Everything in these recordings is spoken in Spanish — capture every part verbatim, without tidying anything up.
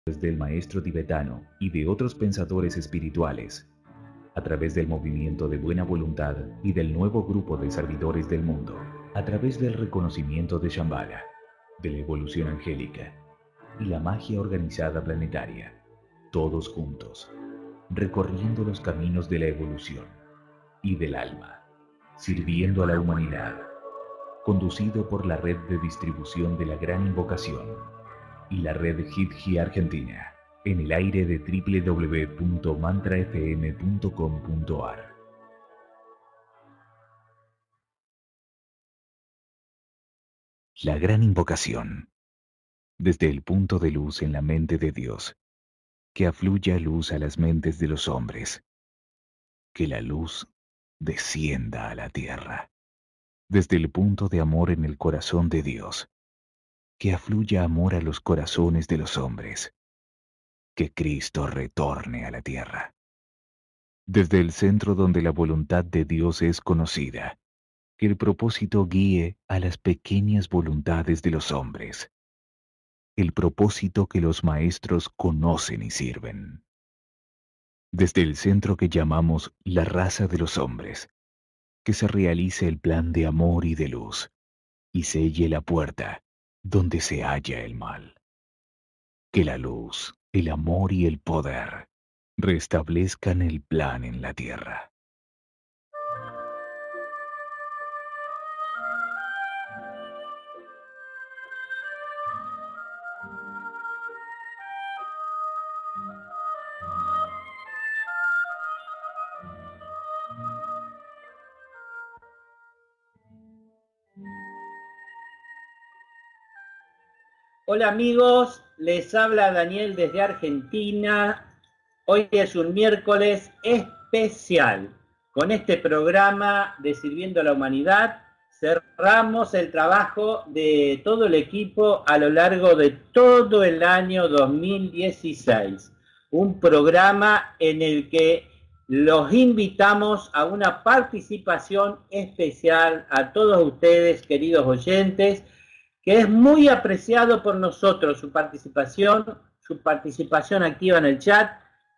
del maestro tibetano y de otros pensadores espirituales, a través del movimiento de buena voluntad y del nuevo grupo de servidores del mundo, a través del reconocimiento de Shambhala, de la evolución angélica y la magia organizada planetaria, todos juntos, recorriendo los caminos de la evolución y del alma, sirviendo a la humanidad, conducido por la red de distribución de la Gran Invocación y la red Hit-Ji Argentina, en el aire de doble u doble u doble u punto mantra f m punto com punto a r. La Gran Invocación, desde el punto de luz en la mente de Dios, que afluya luz a las mentes de los hombres, que la luz descienda a la tierra, desde el punto de amor en el corazón de Dios, que afluya amor a los corazones de los hombres, que Cristo retorne a la tierra. Desde el centro donde la voluntad de Dios es conocida, que el propósito guíe a las pequeñas voluntades de los hombres, el propósito que los maestros conocen y sirven. Desde el centro que llamamos la raza de los hombres, que se realice el plan de amor y de luz, y selle la puerta donde se halla el mal. Que la luz, el amor y el poder restablezcan el plan en la tierra. Hola amigos, les habla Daniel desde Argentina. Hoy es un miércoles especial. Con este programa de Sirviendo a la Humanidad cerramos el trabajo de todo el equipo a lo largo de todo el año dos mil dieciséis. Un programa en el que los invitamos a una participación especial a todos ustedes, queridos oyentes, que es muy apreciado por nosotros, su participación, su participación activa en el chat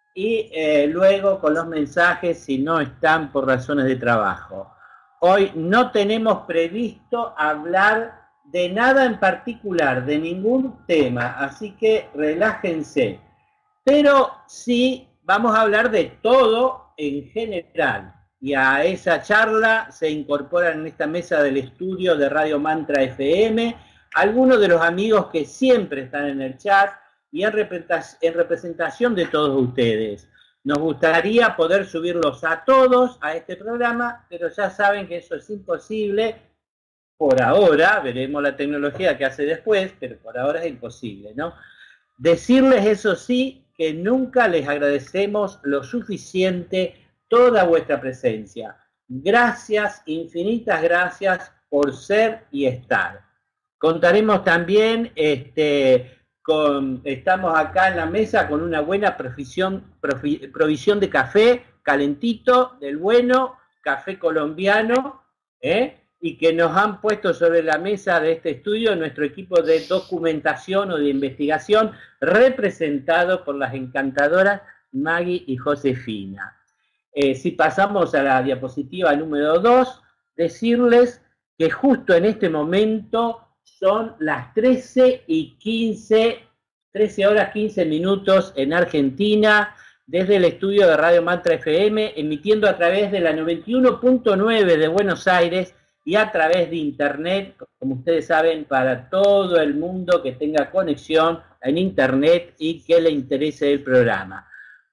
y eh, luego con los mensajes si no están por razones de trabajo. Hoy no tenemos previsto hablar de nada en particular, de ningún tema, así que relájense. Pero sí vamos a hablar de todo en general. Y a esa charla se incorporan en esta mesa del estudio de Radio Mantra F M algunos de los amigos que siempre están en el chat y en representación de todos ustedes. Nos gustaría poder subirlos a todos a este programa, pero ya saben que eso es imposible por ahora. Veremos la tecnología que hace después, pero por ahora es imposible, ¿no? Decirles, eso sí, que nunca les agradecemos lo suficiente toda vuestra presencia. Gracias, infinitas gracias por ser y estar. Contaremos también, este, con, estamos acá en la mesa con una buena provisión, provisión de café calentito, del bueno, café colombiano, ¿eh? Y que nos han puesto sobre la mesa de este estudio nuestro equipo de documentación o de investigación, representado por las encantadoras Maggie y Josefina. Eh, si pasamos a la diapositiva número dos, decirles que justo en este momento son las trece y quince, trece horas quince minutos en Argentina, desde el estudio de Radio Mantra F M, emitiendo a través de la noventa y uno punto nueve de Buenos Aires y a través de internet, como ustedes saben, para todo el mundo que tenga conexión en internet y que le interese el programa.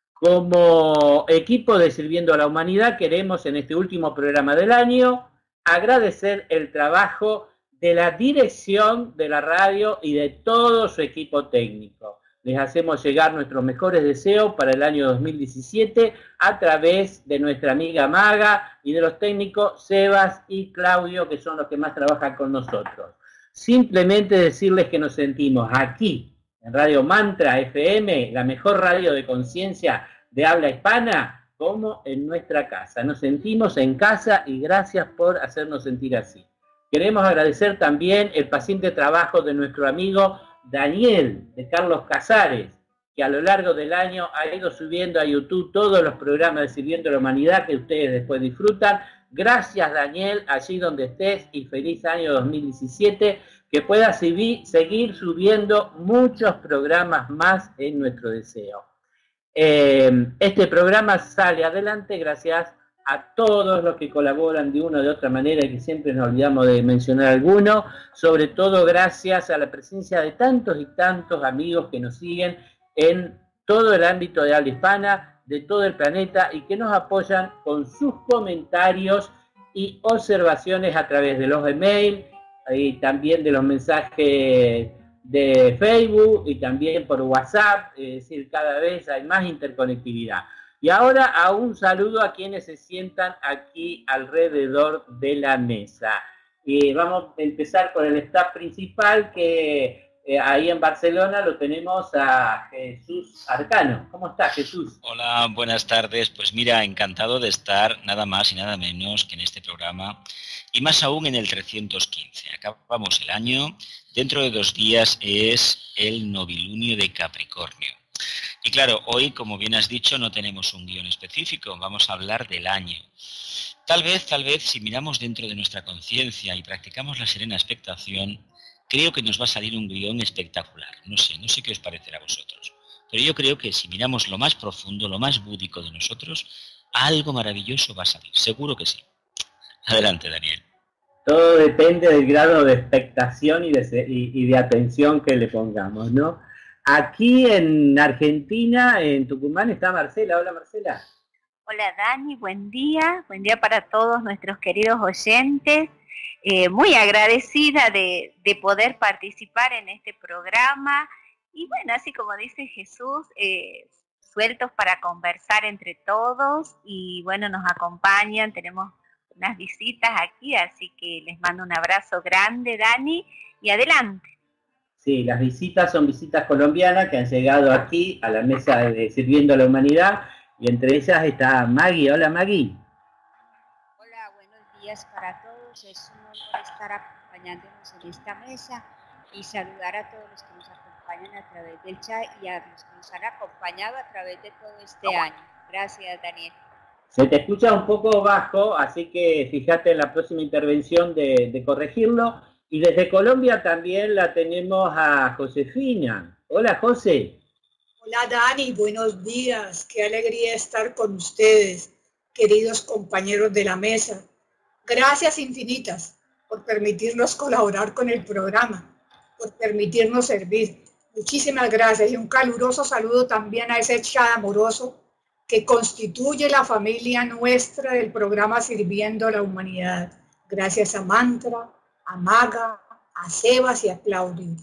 Como equipo de Sirviendo a la Humanidad, queremos en este último programa del año agradecer el trabajo de la dirección de la radio y de todo su equipo técnico. Les hacemos llegar nuestros mejores deseos para el año dos mil diecisiete a través de nuestra amiga Maga y de los técnicos Sebas y Claudio, que son los que más trabajan con nosotros. Simplemente decirles que nos sentimos aquí, en Radio Mantra F M, la mejor radio de conciencia de habla hispana, como en nuestra casa. Nos sentimos en casa y gracias por hacernos sentir así. Queremos agradecer también el paciente trabajo de nuestro amigo Daniel, de Carlos Casares, que a lo largo del año ha ido subiendo a YouTube todos los programas de Sirviendo a la Humanidad que ustedes después disfrutan. Gracias, Daniel, allí donde estés, y feliz año dos mil diecisiete, que puedas seguir subiendo muchos programas más en nuestro deseo. Eh, este programa sale adelante gracias a todos los que colaboran de una o de otra manera, y que siempre nos olvidamos de mencionar alguno, sobre todo gracias a la presencia de tantos y tantos amigos que nos siguen en todo el ámbito de habla hispana, de todo el planeta, y que nos apoyan con sus comentarios y observaciones a través de los emails y también de los mensajes de Facebook y también por WhatsApp. Es decir, cada vez hay más interconectividad. Y ahora a un saludo a quienes se sientan aquí alrededor de la mesa. Y vamos a empezar por el staff principal, que eh, ahí en Barcelona lo tenemos a Jesús Arcano. ¿Cómo está, Jesús? Hola, buenas tardes. Pues mira, encantado de estar nada más y nada menos que en este programa, y más aún en el trescientos quince. Acabamos el año, dentro de dos días es el novilunio de Capricornio. Y claro, hoy, como bien has dicho, no tenemos un guión específico, vamos a hablar del año. Tal vez, tal vez, si miramos dentro de nuestra conciencia y practicamos la serena expectación, creo que nos va a salir un guión espectacular. No sé, no sé qué os parecerá a vosotros. Pero yo creo que si miramos lo más profundo, lo más búdico de nosotros, algo maravilloso va a salir. Seguro que sí. Adelante, Daniel. Todo depende del grado de expectación y de, y, y de atención que le pongamos, ¿no? Aquí en Argentina, en Tucumán, está Marcela. Hola, Marcela. Hola, Dani, buen día. Buen día para todos nuestros queridos oyentes. Eh, muy agradecida de, de poder participar en este programa. Y bueno, así como dice Jesús, eh, sueltos para conversar entre todos. Y bueno, nos acompañan, tenemos unas visitas aquí, así que les mando un abrazo grande, Dani, y adelante. Sí, las visitas son visitas colombianas que han llegado aquí a la mesa de Sirviendo a la Humanidad, y entre ellas está Maggie. Hola, Maggie. Hola, buenos días para todos. Es un honor estar acompañándonos en esta mesa y saludar a todos los que nos acompañan a través del chat y a los que nos han acompañado a través de todo este año. Gracias, Daniel. Se te escucha un poco bajo, así que fíjate en la próxima intervención de, de corregirlo. Y desde Colombia también la tenemos a Josefina. Hola, José. Hola, Dani, buenos días. Qué alegría estar con ustedes, queridos compañeros de la mesa. Gracias infinitas por permitirnos colaborar con el programa, por permitirnos servir. Muchísimas gracias, y un caluroso saludo también a ese chat amoroso que constituye la familia nuestra del programa Sirviendo a la Humanidad. Gracias a Mantra, a Maga, a Sebas y a Claudio.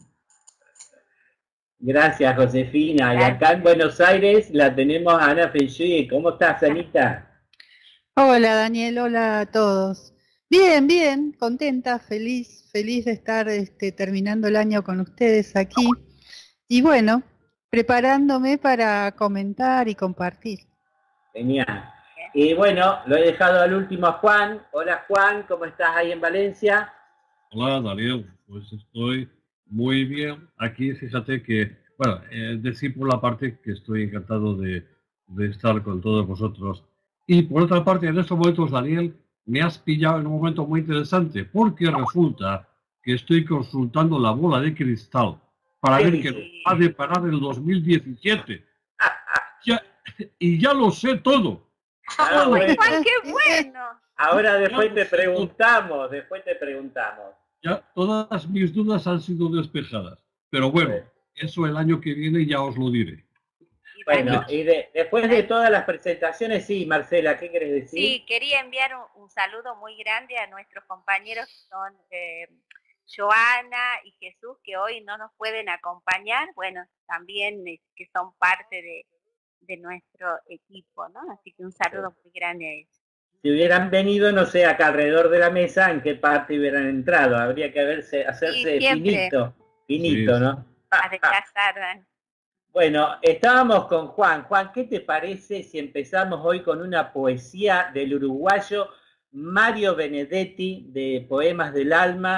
Gracias, Josefina. Y acá en Buenos Aires la tenemos a Ana Feyuy. ¿Cómo estás, Anita? Hola, Daniel. Hola a todos. Bien, bien, contenta, feliz, feliz de estar este, terminando el año con ustedes aquí. Y bueno, preparándome para comentar y compartir. Genial. Y bueno, lo he dejado al último a Juan. Hola, Juan, ¿cómo estás ahí en Valencia? Hola, Daniel, pues estoy muy bien. Aquí fíjate que, bueno, eh, decir por la parte que estoy encantado de, de estar con todos vosotros. Y por otra parte, en estos momentos, Daniel, me has pillado en un momento muy interesante, porque resulta que estoy consultando la bola de cristal para ver qué nos va a deparar el dos mil diecisiete. Ya, y ya lo sé todo. Ah, bueno. Juan, qué bueno. Ahora después te preguntamos, después te preguntamos. Ya todas mis dudas han sido despejadas. Pero bueno, eso el año que viene ya os lo diré. Bueno, y de, después de todas las presentaciones, sí, Marcela, ¿qué querés decir? Sí, quería enviar un, un saludo muy grande a nuestros compañeros que son eh, Joana y Jesús, que hoy no nos pueden acompañar. Bueno, también eh, que son parte de, de nuestro equipo, ¿no? Así que un saludo muy grande a ellos. Si hubieran venido, no sé, acá alrededor de la mesa, ¿en qué parte hubieran entrado? Habría que haberse, hacerse sí, finito, finito, sí. ¿no? A descansar. Bueno, estábamos con Juan. Juan, ¿qué te parece si empezamos hoy con una poesía del uruguayo Mario Benedetti, de Poemas del Alma,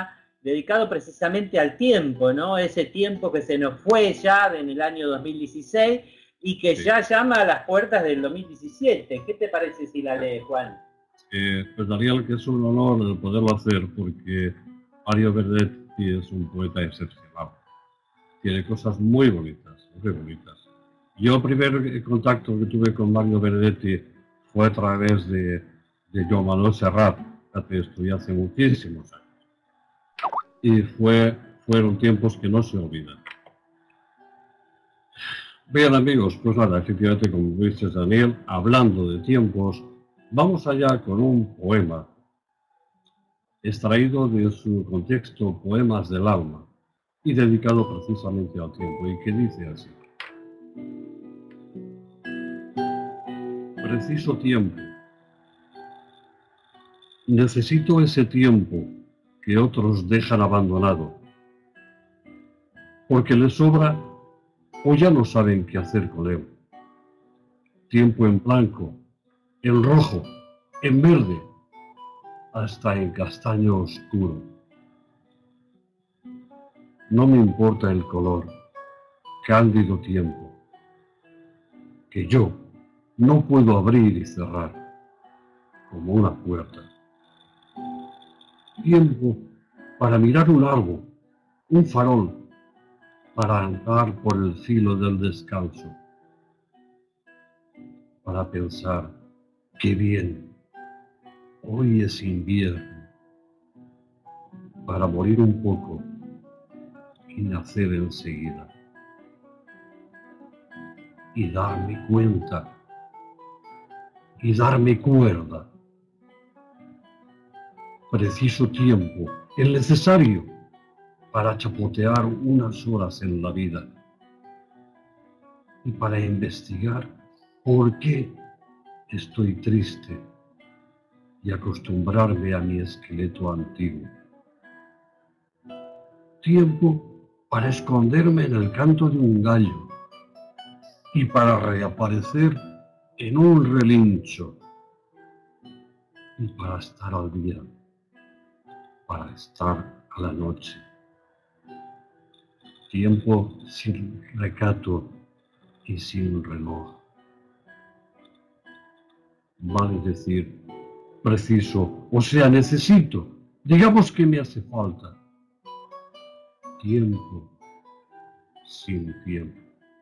dedicado precisamente al tiempo, ¿no? Ese tiempo que se nos fue ya en el año dos mil dieciséis y que sí. ya llama a las puertas del dos mil diecisiete. ¿Qué te parece si la lees, Juan? Eh, pues Daniel, que es un honor poderlo hacer, porque Mario Benedetti es un poeta excepcional. Tiene cosas muy bonitas, muy bonitas. Yo el primer contacto que tuve con Mario Benedetti fue a través de, de Joan Manuel Serrat, que estudié hace muchísimos años. Y fue, fueron tiempos que no se olvidan. Bien, amigos, pues nada, efectivamente, como dice Daniel, hablando de tiempos, vamos allá con un poema extraído de su contexto Poemas del Alma y dedicado precisamente al tiempo, y que dice así: preciso tiempo. Necesito ese tiempo que otros dejan abandonado, porque les sobra o ya no saben qué hacer con él. Tiempo en blanco, en rojo, en verde, hasta en castaño oscuro. No me importa el color, cándido tiempo, que yo no puedo abrir y cerrar como una puerta. Tiempo para mirar un árbol, un farol, para andar por el filo del descanso, para pensar qué bien, hoy es invierno, para morir un poco y nacer enseguida, y darme cuenta, y darme cuerda. Preciso tiempo, el necesario, para chapotear unas horas en la vida y para investigar por qué estoy triste y acostumbrarme a mi esqueleto antiguo. Tiempo para esconderme en el canto de un gallo y para reaparecer en un relincho y para estar al día, para estar a la noche. Tiempo sin recato y sin reloj. Vale decir, preciso, o sea, necesito, digamos que me hace falta. Tiempo sin tiempo.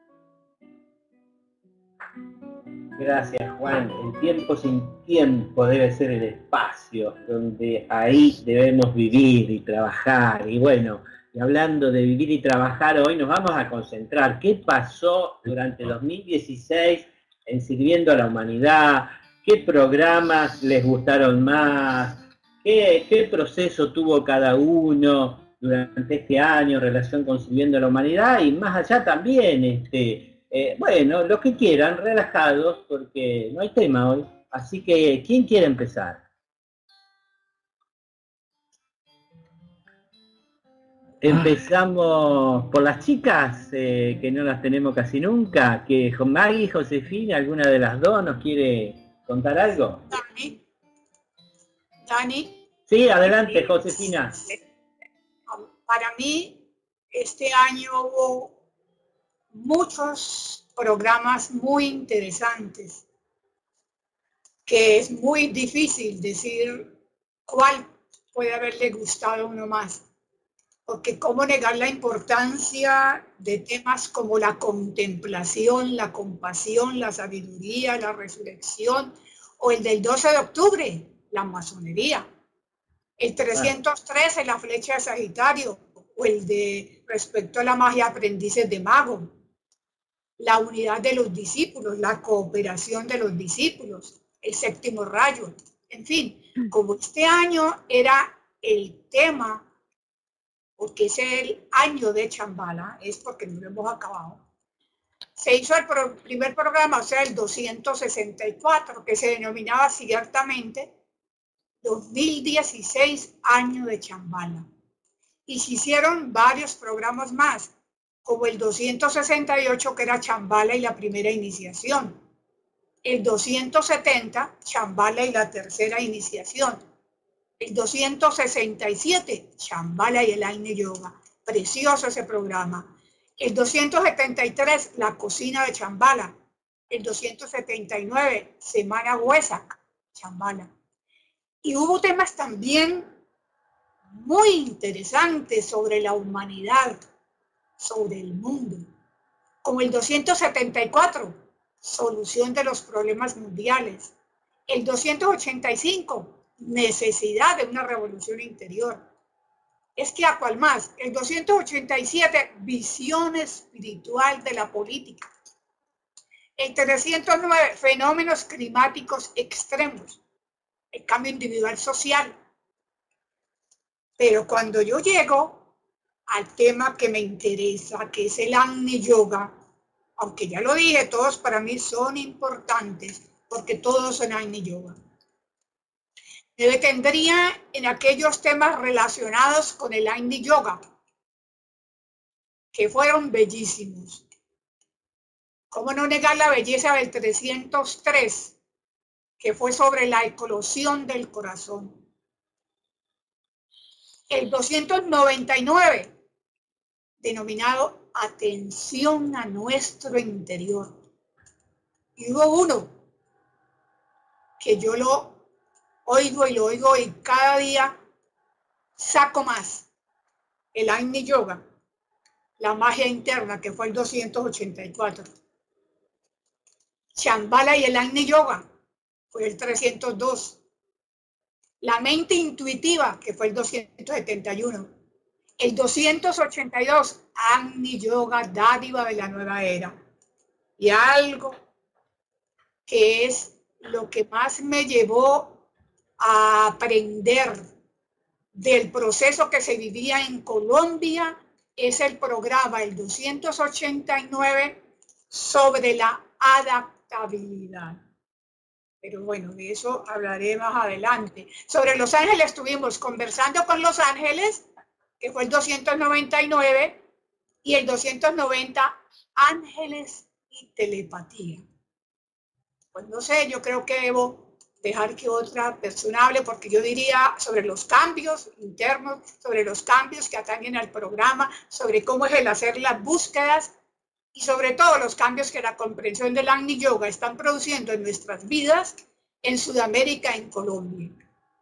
Gracias, Juan. El tiempo sin tiempo debe ser el espacio donde ahí debemos vivir y trabajar. Y bueno, y hablando de vivir y trabajar, hoy nos vamos a concentrar. ¿Qué pasó durante dos mil dieciséis en Sirviendo a la Humanidad? ¿Qué programas les gustaron más? ¿Qué, qué proceso tuvo cada uno durante este año en relación con Sirviendo a la Humanidad? Y más allá también, este, eh, bueno, los que quieran, relajados, porque no hay tema hoy. Así que, ¿quién quiere empezar? Empezamos por las chicas, eh, que no las tenemos casi nunca, que Maggie, Josefina, alguna de las dos nos quiere contar algo. Dani. Dani. Sí, adelante, Josefina. Para mí, este año hubo muchos programas muy interesantes, que es muy difícil decir cuál puede haberle gustado a uno más. Porque cómo negar la importancia de temas como la contemplación, la compasión, la sabiduría, la resurrección, o el del doce de octubre, la masonería, el trescientos trece, la flecha de Sagitario, o el de respecto a la magia, aprendices de mago, la unidad de los discípulos, la cooperación de los discípulos, el séptimo rayo. En fin, como este año era el tema, porque es el año de Chambala, es porque no lo hemos acabado, se hizo el pro, primer programa, o sea, el doscientos sesenta y cuatro, que se denominaba ciertamente dos mil dieciséis año de Chambala. Y se hicieron varios programas más, como el doscientos sesenta y ocho, que era Chambala y la primera iniciación, el doscientos setenta, Chambala y la tercera iniciación, El doscientos sesenta y siete, Shambhala y el Agni Yoga. Precioso ese programa. El doscientos setenta y tres, la cocina de Shambhala. El doscientos setenta y nueve, Semana Wesak, Shambhala. Y hubo temas también muy interesantes sobre la humanidad, sobre el mundo, como el doscientos setenta y cuatro, solución de los problemas mundiales. El doscientos ochenta y cinco, necesidad de una revolución interior. Es que a cuál más, el doscientos ochenta y siete, visión espiritual de la política. El trescientos nueve, fenómenos climáticos extremos, el cambio individual social. Pero cuando yo llego al tema que me interesa, que es el Agni Yoga, aunque ya lo dije, todos para mí son importantes, porque todos son Agni Yoga. Me detendría en aquellos temas relacionados con el Agni Yoga, que fueron bellísimos. ¿Cómo no negar la belleza del trescientos tres, que fue sobre la eclosión del corazón? El doscientos noventa y nueve, denominado Atención a nuestro interior. Y hubo uno que yo lo oigo y lo oigo y cada día saco más. El Agni Yoga, la magia interna, que fue el doscientos ochenta y cuatro. Shambhala y el Agni Yoga, fue el trescientos dos. La mente intuitiva, que fue el doscientos setenta y uno. El doscientos ochenta y dos, Agni Yoga, dádiva de la nueva era. Y algo que es lo que más me llevó a aprender del proceso que se vivía en Colombia, es el programa, el doscientos ochenta y nueve, sobre la adaptabilidad. Pero bueno, de eso hablaré más adelante. Sobre Los Ángeles estuvimos conversando con Los Ángeles, que fue el doscientos noventa y nueve, y el doscientos noventa, Ángeles y telepatía. Pues no sé, yo creo que debo dejar que otra persona hable, porque yo diría sobre los cambios internos, sobre los cambios que atañen al programa, sobre cómo es el hacer las búsquedas, y sobre todo los cambios que la comprensión del Agni Yoga están produciendo en nuestras vidas en Sudamérica, en Colombia.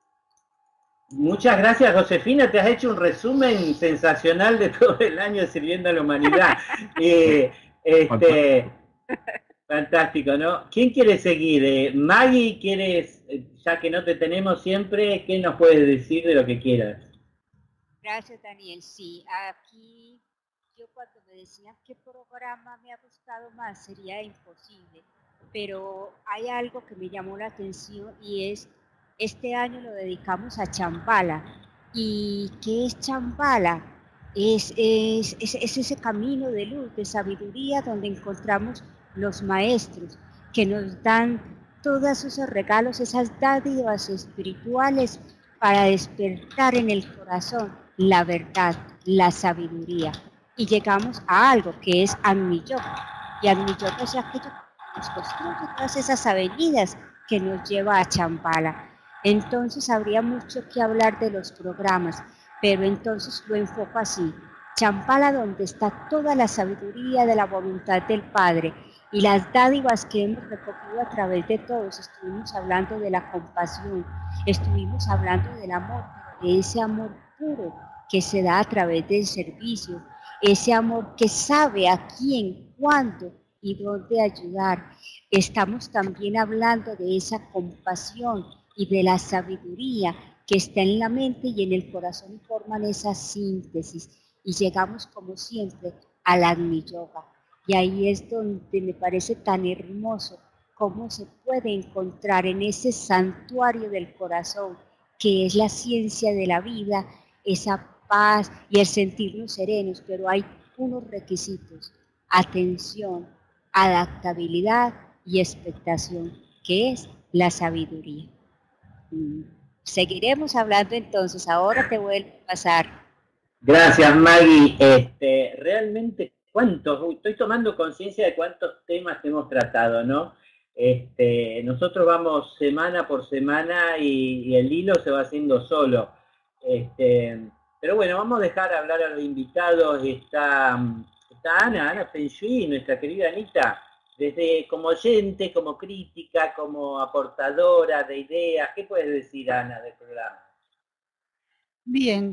Muchas gracias, Josefina. Te has hecho un resumen sensacional de todo el año sirviendo a la humanidad. eh, este, fantástico, ¿no? ¿Quién quiere seguir? Eh, Maggie, ¿quieres, ya que no te tenemos siempre, qué nos puedes decir de lo que quieras? Gracias, Daniel. Sí, aquí yo cuando me decían qué programa me ha gustado más sería imposible, pero hay algo que me llamó la atención y es, este año lo dedicamos a Shambhala. ¿Y qué es Shambhala? Es, es, es, es ese camino de luz, de sabiduría, donde encontramos los maestros que nos dan todos esos regalos, esas dádivas espirituales para despertar en el corazón la verdad, la sabiduría. Y llegamos a algo que es Agni Yoga. Y Agni Yoga es aquello que nos construye todas esas avenidas que nos lleva a Shambhala. Entonces habría mucho que hablar de los programas, pero entonces lo enfoco así. Shambhala, donde está toda la sabiduría de la voluntad del Padre y las dádivas que hemos recogido a través de todos. Estuvimos hablando de la compasión, estuvimos hablando del amor, de ese amor puro que se da a través del servicio, ese amor que sabe a quién, cuándo y dónde ayudar. Estamos también hablando de esa compasión y de la sabiduría que está en la mente y en el corazón y forman esa síntesis. Y llegamos, como siempre, al Agni Yoga. Y ahí es donde me parece tan hermoso cómo se puede encontrar en ese santuario del corazón, que es la ciencia de la vida, esa paz y el sentirnos serenos, pero hay unos requisitos: atención, adaptabilidad y expectación, que es la sabiduría. Seguiremos hablando entonces, ahora te vuelvo a pasar. Gracias, Maggie. Este, realmente, ¿cuántos? Estoy tomando conciencia de cuántos temas hemos tratado, ¿no? Este, nosotros vamos semana por semana y, y el hilo se va haciendo solo. Este, pero bueno, vamos a dejar hablar a los invitados. Está, está Ana, Ana Feng Shui, nuestra querida Anita, desde como oyente, como crítica, como aportadora de ideas. ¿Qué puedes decir, Ana, del programa? Bien,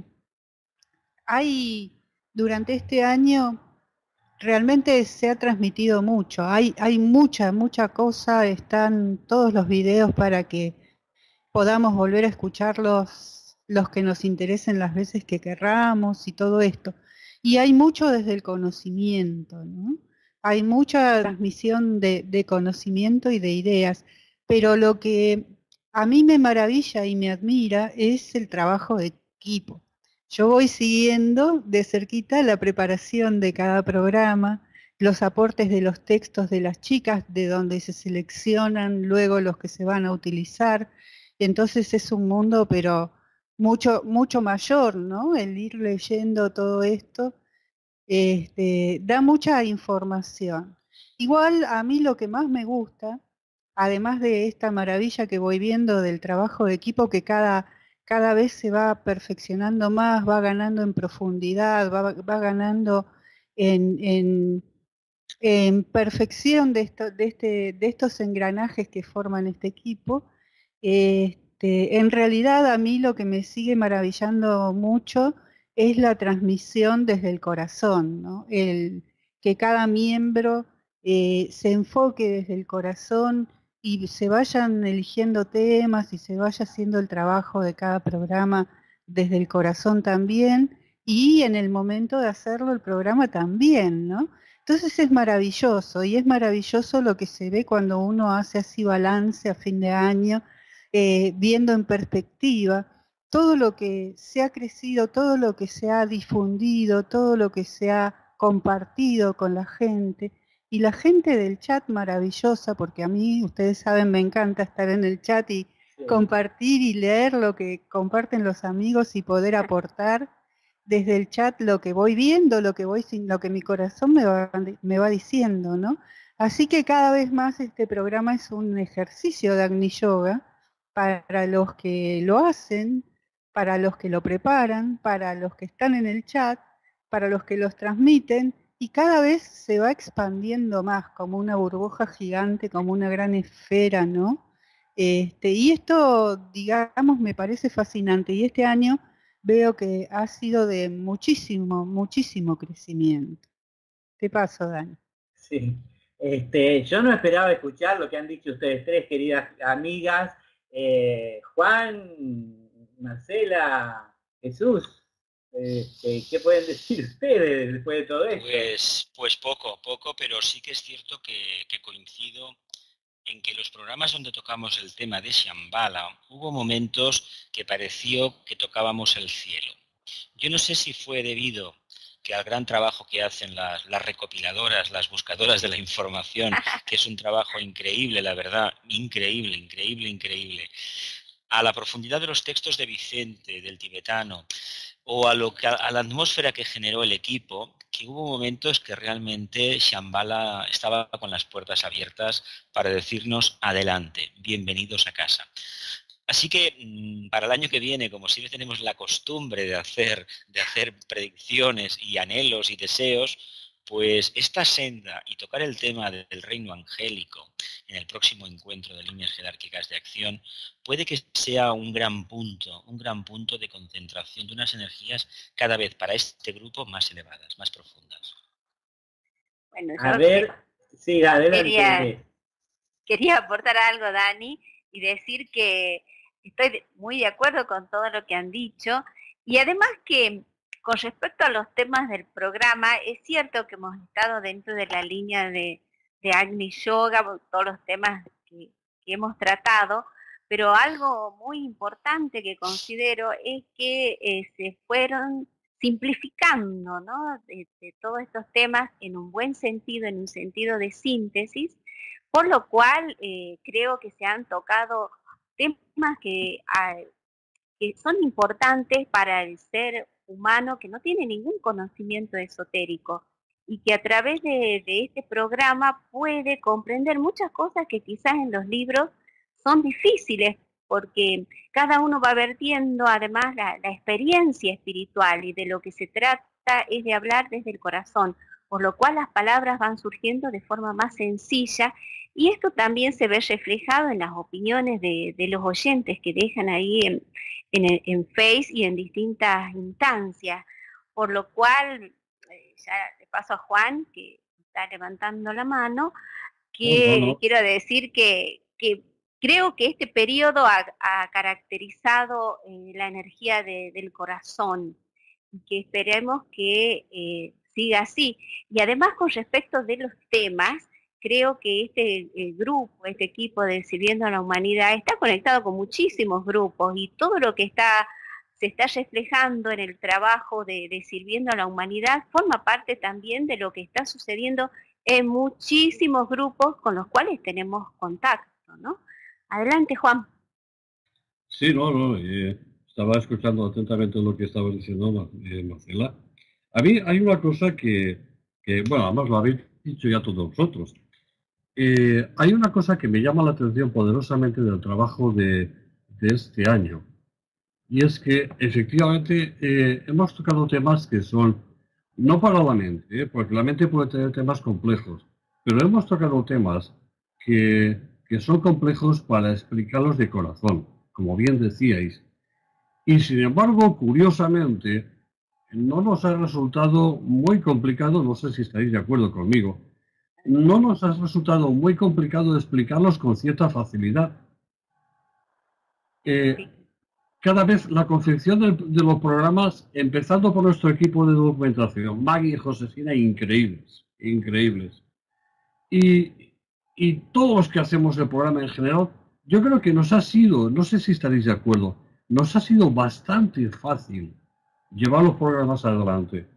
hay durante este año realmente se ha transmitido mucho, hay, hay mucha, mucha cosa, están todos los videos para que podamos volver a escucharlos los que nos interesen las veces que querramos y todo esto. Y hay mucho desde el conocimiento, ¿no? Hay mucha transmisión de, de conocimiento y de ideas, pero lo que a mí me maravilla y me admira es el trabajo de equipo. Yo voy siguiendo de cerquita la preparación de cada programa, los aportes de los textos de las chicas, de donde se seleccionan luego los que se van a utilizar. Entonces es un mundo, pero mucho, mucho mayor, ¿no? El ir leyendo todo esto, este, da mucha información. Igual a mí lo que más me gusta, además de esta maravilla que voy viendo del trabajo de equipo que cada cada vez se va perfeccionando más, va ganando en profundidad, va, va ganando en, en, en perfección de, esto, de, este, de estos engranajes que forman este equipo. Este, en realidad a mí lo que me sigue maravillando mucho es la transmisión desde el corazón, ¿no? El, que cada miembro eh, se enfoque desde el corazón y se vayan eligiendo temas y se vaya haciendo el trabajo de cada programa desde el corazón también, y en el momento de hacerlo el programa también, ¿no? Entonces es maravilloso, y es maravilloso lo que se ve cuando uno hace así balance a fin de año, eh, viendo en perspectiva todo lo que se ha crecido, todo lo que se ha difundido, todo lo que se ha compartido con la gente. Y la gente del chat maravillosa, porque a mí, ustedes saben, me encanta estar en el chat y sí, compartir y leer lo que comparten los amigos y poder aportar desde el chat lo que voy viendo, lo que voy lo que mi corazón me va, me va diciendo, ¿no? Así que cada vez más este programa es un ejercicio de Agni Yoga para los que lo hacen, para los que lo preparan, para los que están en el chat, para los que los transmiten. Y cada vez se va expandiendo más, como una burbuja gigante, como una gran esfera, ¿no? Este, y esto, digamos, me parece fascinante. Y este año veo que ha sido de muchísimo, muchísimo crecimiento. Te paso, Dani. Sí. Este, yo no esperaba escuchar lo que han dicho ustedes tres, queridas amigas. Eh, Juan, Marcela, Jesús. Este, ¿qué pueden decir ustedes después de todo esto? Pues, pues poco, poco, pero sí que es cierto que, que coincido en que los programas donde tocamos el tema de Shambhala hubo momentos que pareció que tocábamos el cielo. Yo no sé si fue debido que al gran trabajo que hacen las, las recopiladoras, las buscadoras de la información, que es un trabajo increíble, la verdad, increíble, increíble, increíble, a la profundidad de los textos de Vicente, del tibetano, o a, lo que, a la atmósfera que generó el equipo, que hubo momentos que realmente Shambhala estaba con las puertas abiertas para decirnos adelante, bienvenidos a casa. Así que para el año que viene, como siempre tenemos la costumbre de hacer, de hacer predicciones y anhelos y deseos, pues esta senda y tocar el tema del reino angélico en el próximo encuentro de líneas jerárquicas de acción puede que sea un gran punto, un gran punto de concentración de unas energías cada vez para este grupo más elevadas, más profundas. Bueno, a ver, que, sí, adelante. Quería, quería aportar algo, Dani, y decir que estoy muy de acuerdo con todo lo que han dicho, y además que con respecto a los temas del programa, es cierto que hemos estado dentro de la línea de, de Agni Yoga, todos los temas que, que hemos tratado, pero algo muy importante que considero es que eh, se fueron simplificando, ¿no? de, de todos estos temas en un buen sentido, en un sentido de síntesis, por lo cual eh, creo que se han tocado temas que, ah, que son importantes para el ser humano que no tiene ningún conocimiento esotérico. y que a través de, de este programa puede comprender muchas cosas que quizás en los libros son difíciles, porque cada uno va vertiendo además la, la experiencia espiritual, y de lo que se trata es de hablar desde el corazón, por lo cual las palabras van surgiendo de forma más sencilla, y esto también se ve reflejado en las opiniones de, de los oyentes que dejan ahí en, en, en Face y en distintas instancias, por lo cual, eh, ya le paso a Juan, que está levantando la mano, que no, no, no. quiero decir que, que creo que este periodo ha, ha caracterizado eh, la energía de, del corazón, y que esperemos que eh, siga así. Y además, con respecto de los temas, creo que este eh, grupo, este equipo de Sirviendo a la Humanidad está conectado con muchísimos grupos, y todo lo que está se está reflejando en el trabajo de, de Sirviendo a la Humanidad forma parte también de lo que está sucediendo en muchísimos grupos con los cuales tenemos contacto, ¿no? Adelante, Juan. Sí, no, no, eh, estaba escuchando atentamente lo que estaba diciendo eh, Marcela. A mí hay una cosa que, que, bueno, además lo habéis dicho ya todos vosotros. Eh, hay una cosa que me llama la atención poderosamente del trabajo de, de este año. Y es que efectivamente eh, hemos tocado temas que son, no para la mente, ¿eh? porque la mente puede tener temas complejos, pero hemos tocado temas que, que son complejos para explicarlos de corazón, como bien decíais. Y sin embargo, curiosamente, no nos ha resultado muy complicado, no sé si estaréis de acuerdo conmigo, no nos ha resultado muy complicado explicarlos con cierta facilidad. Eh, Cada vez la confección de, de los programas, empezando por nuestro equipo de documentación, Maggie y Josefina, increíbles, increíbles. Y, y todos los que hacemos el programa en general, yo creo que nos ha sido, no sé si estaréis de acuerdo, nos ha sido bastante fácil llevar los programas adelante.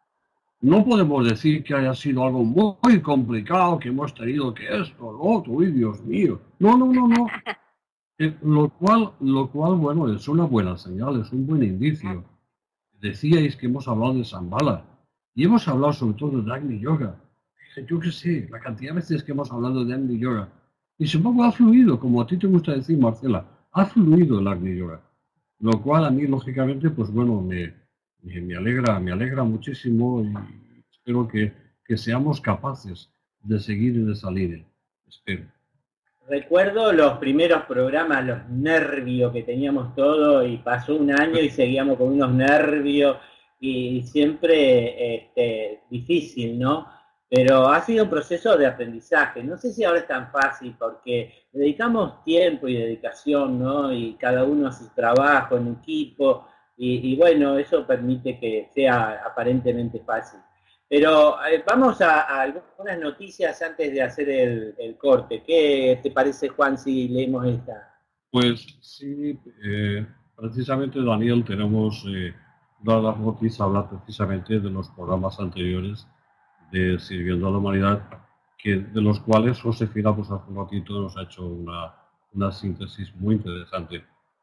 No podemos decir que haya sido algo muy, muy complicado, que hemos tenido que esto, lo otro, uy, Dios mío. No, no, no, no. Eh, lo cual, lo cual, bueno, es una buena señal, es un buen indicio. Decíais que hemos hablado de Shambhala y hemos hablado sobre todo de Agni Yoga. Yo qué sé, la cantidad de veces que hemos hablado de Agni Yoga. Y supongo ha fluido, como a ti te gusta decir, Marcela, ha fluido el Agni Yoga. Lo cual a mí, lógicamente, pues bueno, me, me, me alegra, me alegra muchísimo, y espero que, que seamos capaces de seguir y de salir. Espero. Recuerdo los primeros programas, los nervios que teníamos todos, y pasó un año y seguíamos con unos nervios, y siempre este, difícil, ¿no? Pero ha sido un proceso de aprendizaje. No sé si ahora es tan fácil, porque dedicamos tiempo y dedicación, ¿no? Y cada uno a su trabajo en equipo, y, y bueno, eso permite que sea aparentemente fácil. Pero eh, vamos a, a algunas noticias antes de hacer el, el corte. ¿Qué te parece, Juan, si leemos esta? Pues sí, eh, precisamente, Daniel, tenemos eh, las noticias, hablar precisamente de los programas anteriores de Sirviendo a la Humanidad, que, de los cuales Josefina, pues hace un ratito nos ha hecho una, una síntesis muy interesante.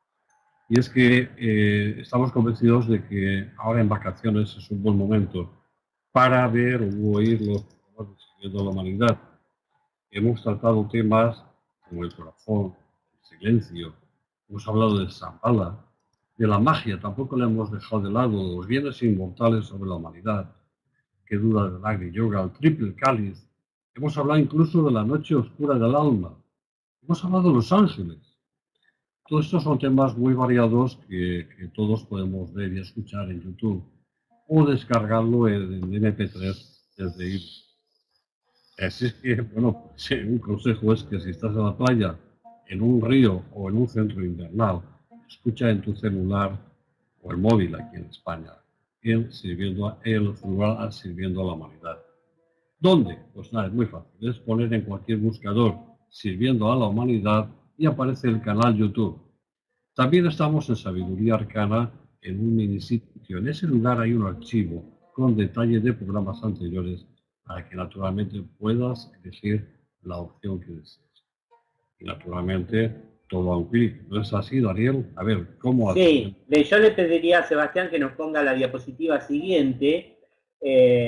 Y es que eh, estamos convencidos de que ahora en vacaciones es un buen momento para ver o oír los programas de Sirviendo a la Humanidad. Hemos tratado temas como el corazón, el silencio, hemos hablado de Shambhala, de la magia, tampoco le hemos dejado de lado, los bienes inmortales sobre la humanidad, que duda del Agni Yoga, el triple cáliz, hemos hablado incluso de la noche oscura del alma, hemos hablado de los ángeles. Todos estos son temas muy variados que, que todos podemos ver y escuchar en YouTube, o descargarlo en, en eme pe tres desde iVoox. Así es que, bueno, sí, un consejo es que si estás en la playa, en un río o en un centro invernal, escucha en tu celular o el móvil aquí en España, el, sirviendo a, el celular Sirviendo a la Humanidad. ¿Dónde? Pues nada, es muy fácil, es poner en cualquier buscador Sirviendo a la Humanidad y aparece el canal YouTube. También estamos en Sabiduría Arcana, en un minisitio. En ese lugar hay un archivo con detalle de programas anteriores para que naturalmente puedas elegir la opción que desees. Y naturalmente todo a un clic. ¿No es así, Daniel? A ver, ¿cómo hacer? Sí, yo le pediría a Sebastián que nos ponga la diapositiva siguiente. Eh,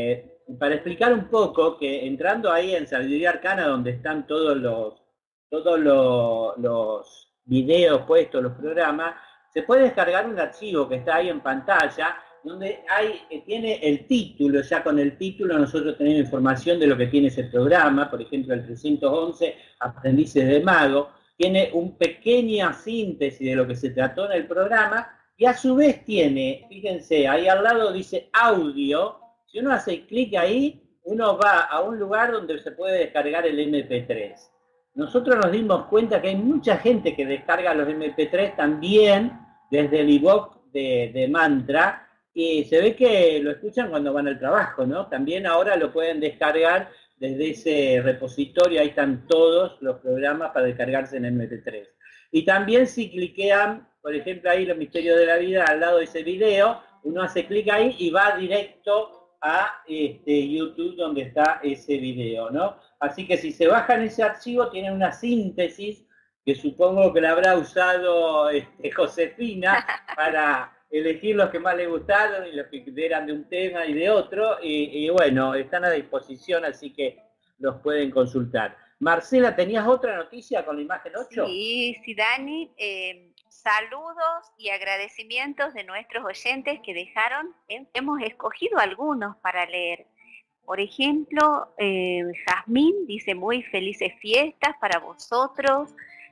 para explicar un poco que entrando ahí en Sabiduría Arcana, donde están todos los, todos los, los videos puestos, los programas, se puede descargar un archivo que está ahí en pantalla, donde hay, tiene el título. Ya con el título nosotros tenemos información de lo que tiene ese programa. Por ejemplo, el trescientos once, Aprendices de Mago, tiene una pequeña síntesis de lo que se trató en el programa, y a su vez tiene, fíjense, ahí al lado dice audio. Si uno hace clic ahí, uno va a un lugar donde se puede descargar el eme pe tres. Nosotros nos dimos cuenta que hay mucha gente que descarga los eme pe tres también desde el iVoox de, de Mantra, y se ve que lo escuchan cuando van al trabajo, ¿no? También ahora lo pueden descargar desde ese repositorio, ahí están todos los programas para descargarse en eme pe tres. Y también si cliquean, por ejemplo, ahí Los Misterios de la Vida, al lado de ese video, uno hace clic ahí y va directo a este, YouTube, donde está ese video, ¿no? Así que si se bajan ese archivo, tienen una síntesis que supongo que la habrá usado este, Josefina para elegir los que más les gustaron y los que eran de un tema y de otro, y, y bueno, están a disposición, así que los pueden consultar. Marcela, ¿tenías otra noticia con la imagen ocho? Sí, sí, Dani, eh, saludos y agradecimientos de nuestros oyentes que dejaron, eh, hemos escogido algunos para leer. Por ejemplo, eh, Jazmín dice: muy felices fiestas para vosotros,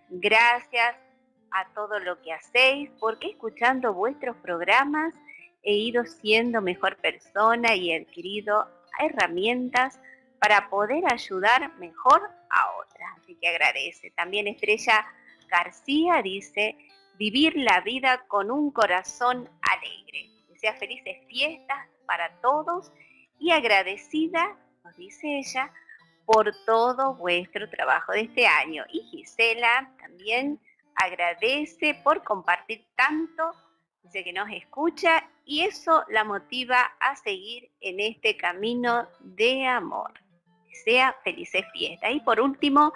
gracias a todo lo que hacéis, porque escuchando vuestros programas he ido siendo mejor persona y he adquirido herramientas para poder ayudar mejor a otras. Así que agradece. También Estrella García dice: vivir la vida con un corazón alegre. Desea felices fiestas para todos y agradecida, nos dice ella, por todo vuestro trabajo de este año. Y Gisela también agradece por compartir tanto, dice que nos escucha y eso la motiva a seguir en este camino de amor. Desea felices fiestas. Y por último,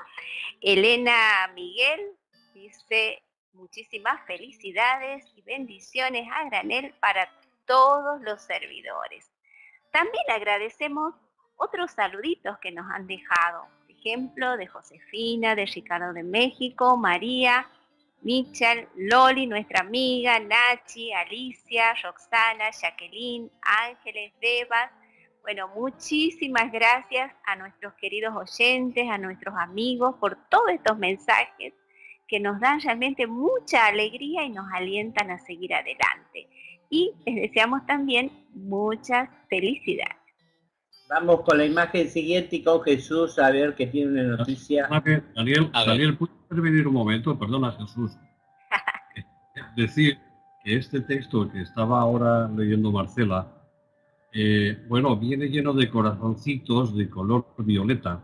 Elena Miguel dice: muchísimas felicidades y bendiciones a granel para todos los servidores. También agradecemos otros saluditos que nos han dejado. Por ejemplo, de Josefina, de Ricardo de México, María, Michel, Loli, nuestra amiga, Nachi, Alicia, Roxana, Jacqueline, Ángeles, Devas. Bueno, muchísimas gracias a nuestros queridos oyentes, a nuestros amigos por todos estos mensajes que nos dan realmente mucha alegría y nos alientan a seguir adelante. Y les deseamos también muchas felicidades. Vamos con la imagen siguiente y con Jesús a ver que tiene una noticia. Daniel, Daniel, ¿puedes intervenir un momento? Perdona, Jesús. Decir que este texto que estaba ahora leyendo Marcela, eh, bueno, viene lleno de corazoncitos de color violeta.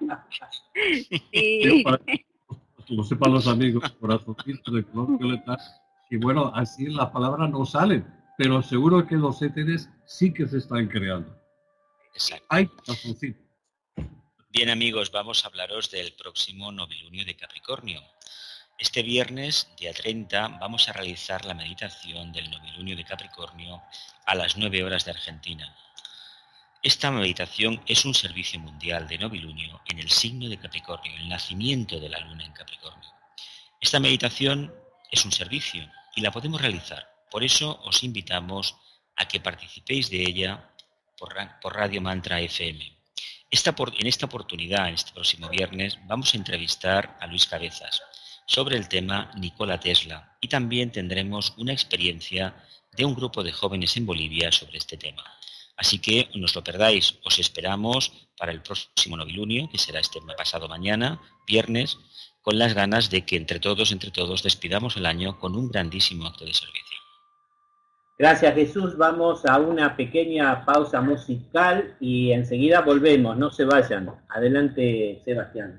Sí. Para que lo sepan los amigos, corazoncitos de color violeta. Y bueno, así las palabras no salen, pero seguro que los éteres sí que se están creando. Exacto. Hay corazoncitos. Bien, amigos, vamos a hablaros del próximo novilunio de Capricornio. Este viernes, día treinta, vamos a realizar la meditación del novilunio de Capricornio a las nueve horas de Argentina. Esta meditación es un servicio mundial de novilunio en el signo de Capricornio, el nacimiento de la luna en Capricornio. Esta meditación es un servicio y la podemos realizar. Por eso os invitamos a que participéis de ella por, por Radio Mantra F M. Esta, en esta oportunidad, en este próximo viernes, vamos a entrevistar a Luis Cabezas sobre el tema Nikola Tesla y también tendremos una experiencia de un grupo de jóvenes en Bolivia sobre este tema. Así que no os lo perdáis, os esperamos para el próximo novilunio, que será este pasado mañana, viernes, con las ganas de que entre todos, entre todos, despidamos el año con un grandísimo acto de servicio. Gracias, Jesús. Vamos a una pequeña pausa musical y enseguida volvemos. No se vayan. Adelante, Sebastián.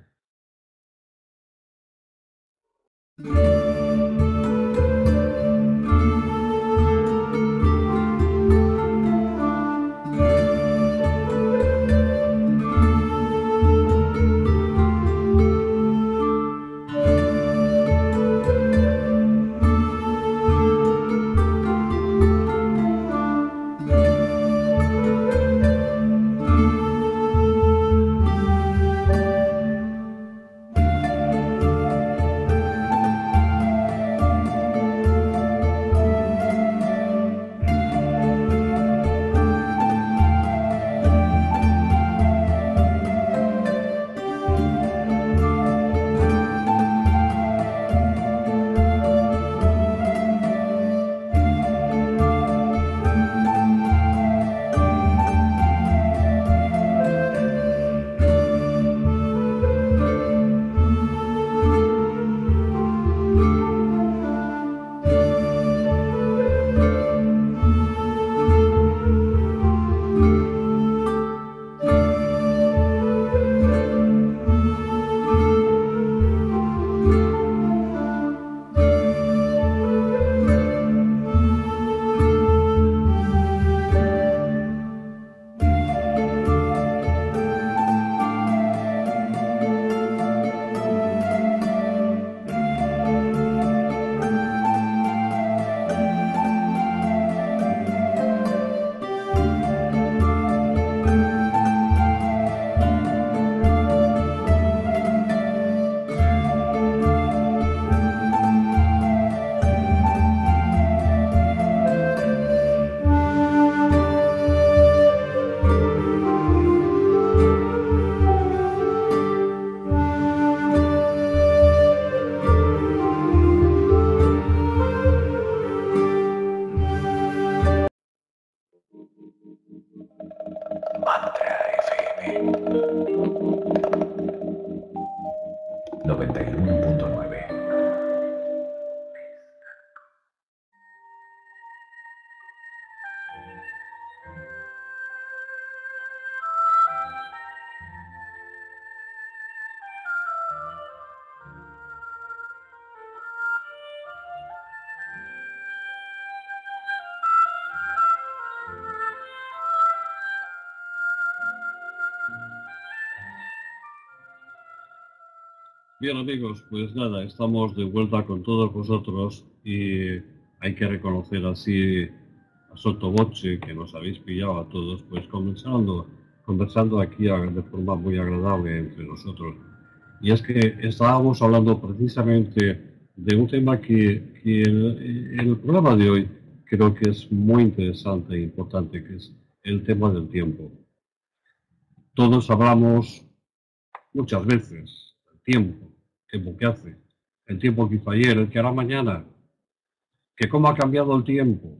noventa y uno punto nueve. Bien amigos, pues nada, estamos de vuelta con todos vosotros y hay que reconocer así a sotto voce que nos habéis pillado a todos, pues conversando, conversando aquí de forma muy agradable entre nosotros. Y es que estábamos hablando precisamente de un tema que, que en el programa de hoy creo que es muy interesante e importante, que es el tema del tiempo. Todos hablamos muchas veces del tiempo, el tiempo que hace, el tiempo que hizo ayer, el que hará mañana, que cómo ha cambiado el tiempo,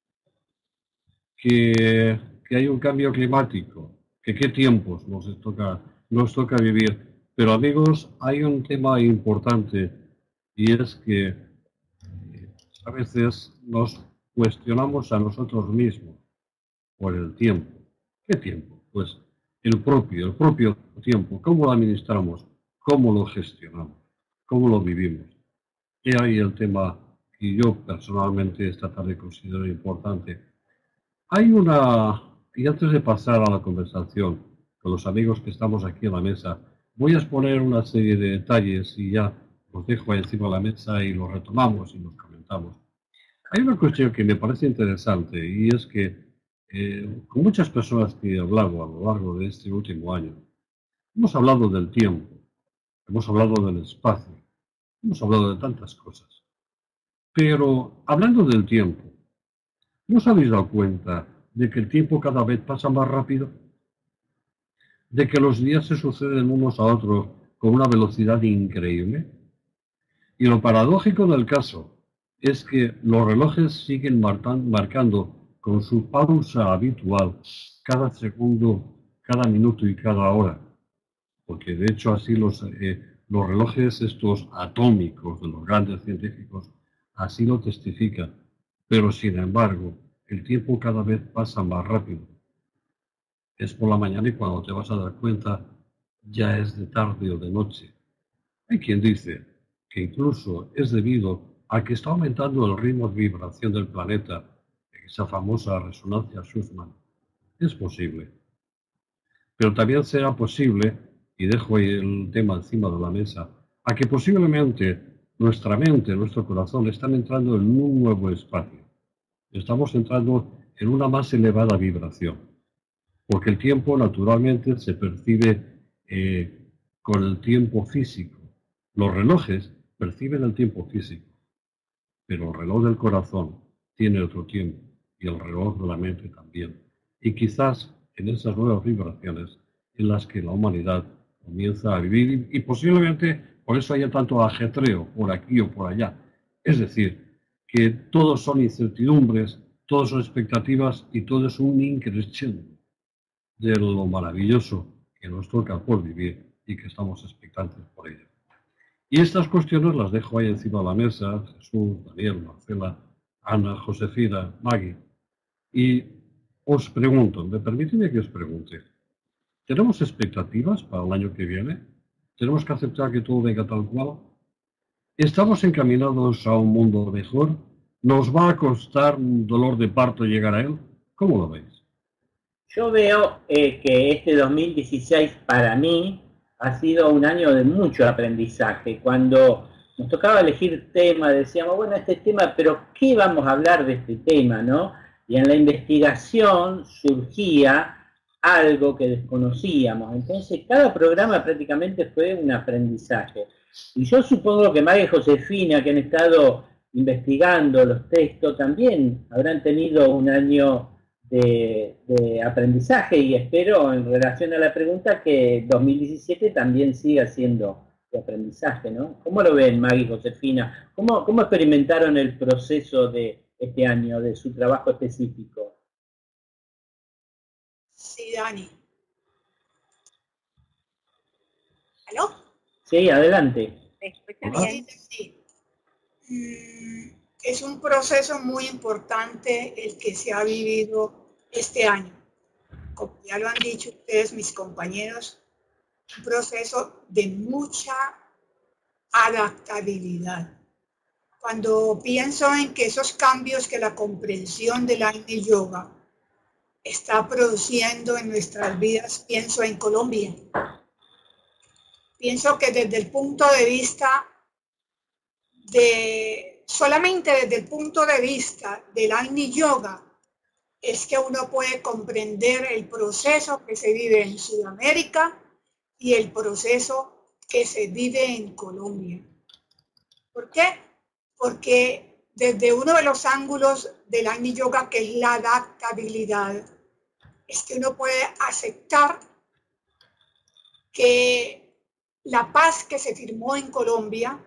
que, que hay un cambio climático, que qué tiempos nos toca, nos toca vivir. Pero amigos, hay un tema importante y es que eh, a veces nos cuestionamos a nosotros mismos por el tiempo. ¿Qué tiempo? Pues el propio, el propio tiempo. ¿Cómo lo administramos? ¿Cómo lo gestionamos? ¿Cómo lo vivimos? Y ahí el tema que yo personalmente esta tarde considero importante. Hay una, y antes de pasar a la conversación con los amigos que estamos aquí en la mesa, voy a exponer una serie de detalles y ya los dejo ahí encima de la mesa y los retomamos y los comentamos. Hay una cuestión que me parece interesante y es que eh, con muchas personas que he hablado a lo largo de este último año, hemos hablado del tiempo, hemos hablado del espacio, hemos hablado de tantas cosas. Pero hablando del tiempo, ¿no os habéis dado cuenta de que el tiempo cada vez pasa más rápido? ¿De que los días se suceden unos a otros con una velocidad increíble? Y lo paradójico del caso es que los relojes siguen marcando con su pausa habitual cada segundo, cada minuto y cada hora. Porque de hecho así los, eh, los relojes estos atómicos de los grandes científicos así lo testifican. Pero sin embargo, el tiempo cada vez pasa más rápido. Es por la mañana y cuando te vas a dar cuenta ya es de tarde o de noche. Hay quien dice que incluso es debido a que está aumentando el ritmo de vibración del planeta, esa famosa resonancia Schumann. Es posible. Pero también será posible, y dejo ahí el tema encima de la mesa, a que posiblemente nuestra mente, nuestro corazón están entrando en un nuevo espacio. Estamos entrando en una más elevada vibración, porque el tiempo naturalmente se percibe eh, con el tiempo físico. Los relojes perciben el tiempo físico, pero el reloj del corazón tiene otro tiempo y el reloj de la mente también. Y quizás en esas nuevas vibraciones en las que la humanidad comienza a vivir y, y posiblemente por eso haya tanto ajetreo por aquí o por allá. Es decir, que todos son incertidumbres, todos son expectativas y todo es un increscendo de lo maravilloso que nos toca por vivir y que estamos expectantes por ello. Y estas cuestiones las dejo ahí encima de la mesa, Jesús, Daniel, Marcela, Ana, Josefina, Maggie. Y os pregunto, me permíteme que os pregunte, ¿tenemos expectativas para el año que viene? ¿Tenemos que aceptar que todo venga tal cual? ¿Estamos encaminados a un mundo mejor? ¿Nos va a costar un dolor de parto llegar a él? ¿Cómo lo veis? Yo veo eh, que este dos mil dieciséis para mí ha sido un año de mucho aprendizaje. Cuando nos tocaba elegir tema, decíamos, bueno, este tema, pero ¿qué vamos a hablar de este tema, no? Y en la investigación surgía algo que desconocíamos. Entonces, cada programa prácticamente fue un aprendizaje. Y yo supongo que María y Josefina, que han estado investigando los textos, también habrán tenido un año de, de aprendizaje y espero, en relación a la pregunta, que dos mil diecisiete también siga siendo de aprendizaje, ¿no? ¿Cómo lo ven, Maggie y Josefina? ¿Cómo, ¿Cómo experimentaron el proceso de este año, de su trabajo específico? Sí, Dani. ¿Aló? Sí, adelante. ¿Se escucha bien? Sí. Mm, Es un proceso muy importante el que se ha vivido este año. Como ya lo han dicho ustedes, mis compañeros, un proceso de mucha adaptabilidad. Cuando pienso en que esos cambios que la comprensión del Agni Yoga está produciendo en nuestras vidas, pienso en Colombia. Pienso que desde el punto de vista de, solamente desde el punto de vista del Agni Yoga, es que uno puede comprender el proceso que se vive en Sudamérica y el proceso que se vive en Colombia. ¿Por qué? Porque desde uno de los ángulos del Agni Yoga, que es la adaptabilidad, es que uno puede aceptar que la paz que se firmó en Colombia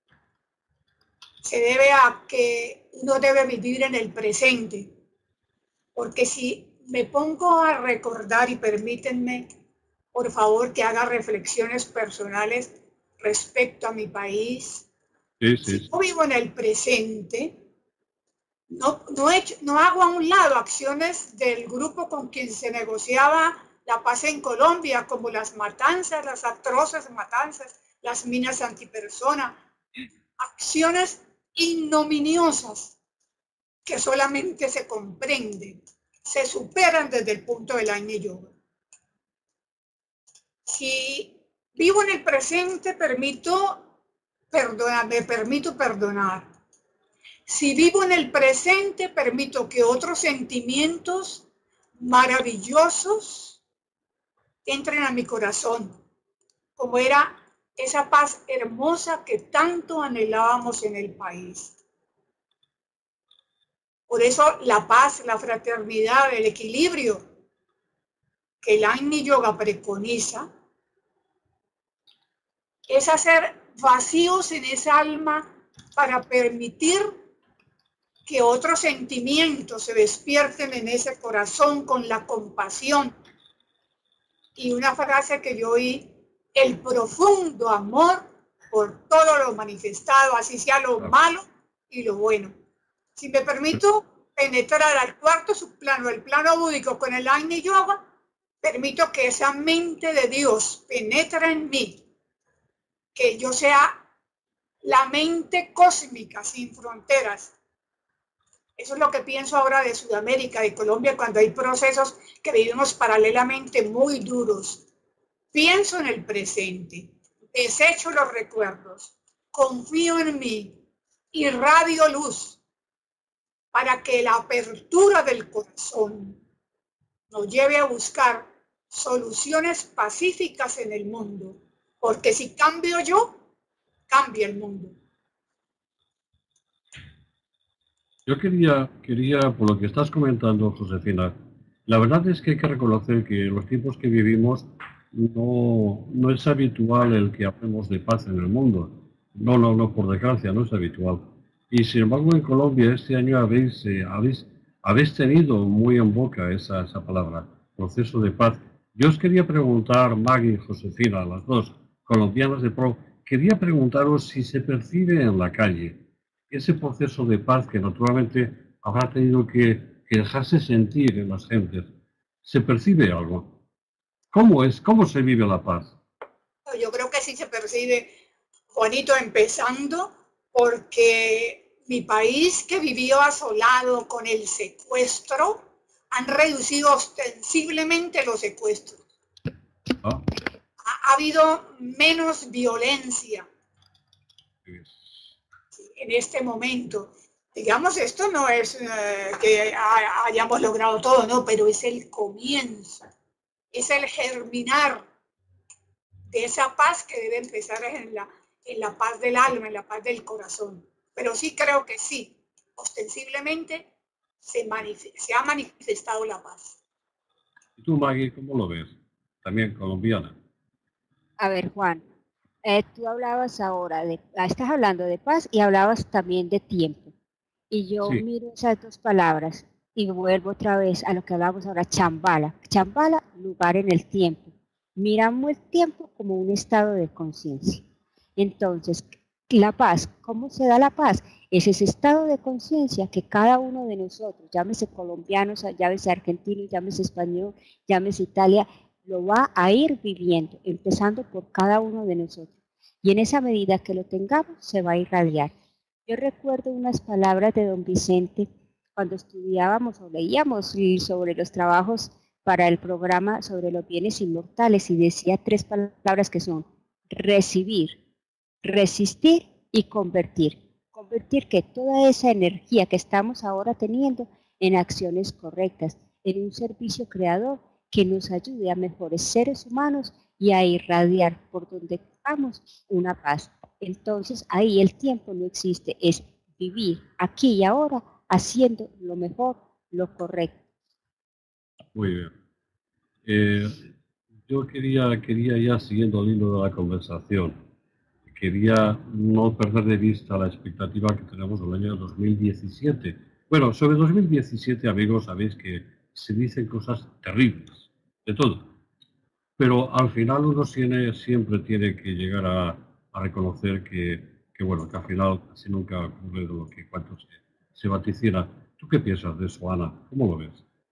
se debe a que uno debe vivir en el presente. Porque si me pongo a recordar, y permítanme, por favor, que haga reflexiones personales respecto a mi país. Sí, sí, Si sí. yo vivo en el presente, no, no, he hecho, no hago a un lado acciones del grupo con quien se negociaba la paz en Colombia, como las matanzas, las atroces matanzas, las minas antipersona, acciones ignominiosas que solamente se comprenden, se superan desde el punto del Agni Yoga. Si vivo en el presente, permito perdonar, me permito perdonar. Si vivo en el presente, permito que otros sentimientos maravillosos entren a mi corazón, como era esa paz hermosa que tanto anhelábamos en el país. Por eso la paz, la fraternidad, el equilibrio que el Agni Yoga preconiza es hacer vacíos en esa alma para permitir que otros sentimientos se despierten en ese corazón con la compasión. Y una frase que yo oí, el profundo amor por todo lo manifestado, así sea lo malo y lo bueno. Si me permito penetrar al cuarto subplano, el plano búdico con el Agni Yoga, permito que esa mente de Dios penetre en mí, que yo sea la mente cósmica sin fronteras. Eso es lo que pienso ahora de Sudamérica, de Colombia, cuando hay procesos que vivimos paralelamente muy duros. Pienso en el presente, desecho los recuerdos, confío en mí, irradio luz, para que la apertura del corazón nos lleve a buscar soluciones pacíficas en el mundo, porque si cambio yo, cambia el mundo. Yo quería, quería, por lo que estás comentando, Josefina, la verdad es que hay que reconocer que en los tiempos que vivimos no, no es habitual el que hablemos de paz en el mundo. No, no, no, por desgracia, no es habitual. Y sin embargo, en Colombia este año habéis, eh, habéis, habéis tenido muy en boca esa, esa palabra, proceso de paz. Yo os quería preguntar, Maggie y Josefina, las dos colombianas de pro, quería preguntaros si se percibe en la calle ese proceso de paz que naturalmente habrá tenido que, que dejarse sentir en las gentes. ¿Se percibe algo? ¿Cómo es? ¿Cómo se vive la paz? Yo creo que sí se percibe, Juanito, empezando porque mi país, que vivió asolado con el secuestro, han reducido ostensiblemente los secuestros. ¿Ah? Ha, ha habido menos violencia en este momento. Digamos, esto no es eh, que hayamos logrado todo, no, pero es el comienzo, es el germinar de esa paz que debe empezar en la, en la paz del alma, en la paz del corazón. Pero sí creo que sí, ostensiblemente se, se ha manifestado la paz. ¿Y tú, Maggie, cómo lo ves? También colombiana. A ver, Juan, eh, tú hablabas ahora, de, estás hablando de paz y hablabas también de tiempo. Y yo Sí. miro esas dos palabras y vuelvo otra vez a lo que hablábamos ahora, chambala. Chambala, lugar en el tiempo. Miramos el tiempo como un estado de conciencia. Entonces, la paz, ¿cómo se da la paz? Es ese estado de conciencia que cada uno de nosotros, llámese colombianos, llámese argentinos, llámese español, llámese Italia, lo va a ir viviendo, empezando por cada uno de nosotros. Y en esa medida que lo tengamos, se va a irradiar. Yo recuerdo unas palabras de don Vicente cuando estudiábamos o leíamos sobre los trabajos para el programa sobre los bienes inmortales y decía tres palabras que son recibir, resistir y convertir. Convertir que toda esa energía que estamos ahora teniendo en acciones correctas, en un servicio creador que nos ayude a mejores seres humanos y a irradiar por donde vamos una paz. Entonces ahí el tiempo no existe, es vivir aquí y ahora haciendo lo mejor, lo correcto. Muy bien. Eh, yo quería, quería ya siguiendo el hilo de la conversación, quería no perder de vista la expectativa que tenemos del año dos mil diecisiete. Bueno, sobre dos mil diecisiete, amigos, sabéis que se dicen cosas terribles, de todo. Pero al final uno tiene, siempre tiene que llegar a, a reconocer que, que, bueno, que al final casi nunca ocurre de lo que cuanto se, se vaticina. ¿Tú qué piensas de eso, Ana? ¿Cómo lo ves?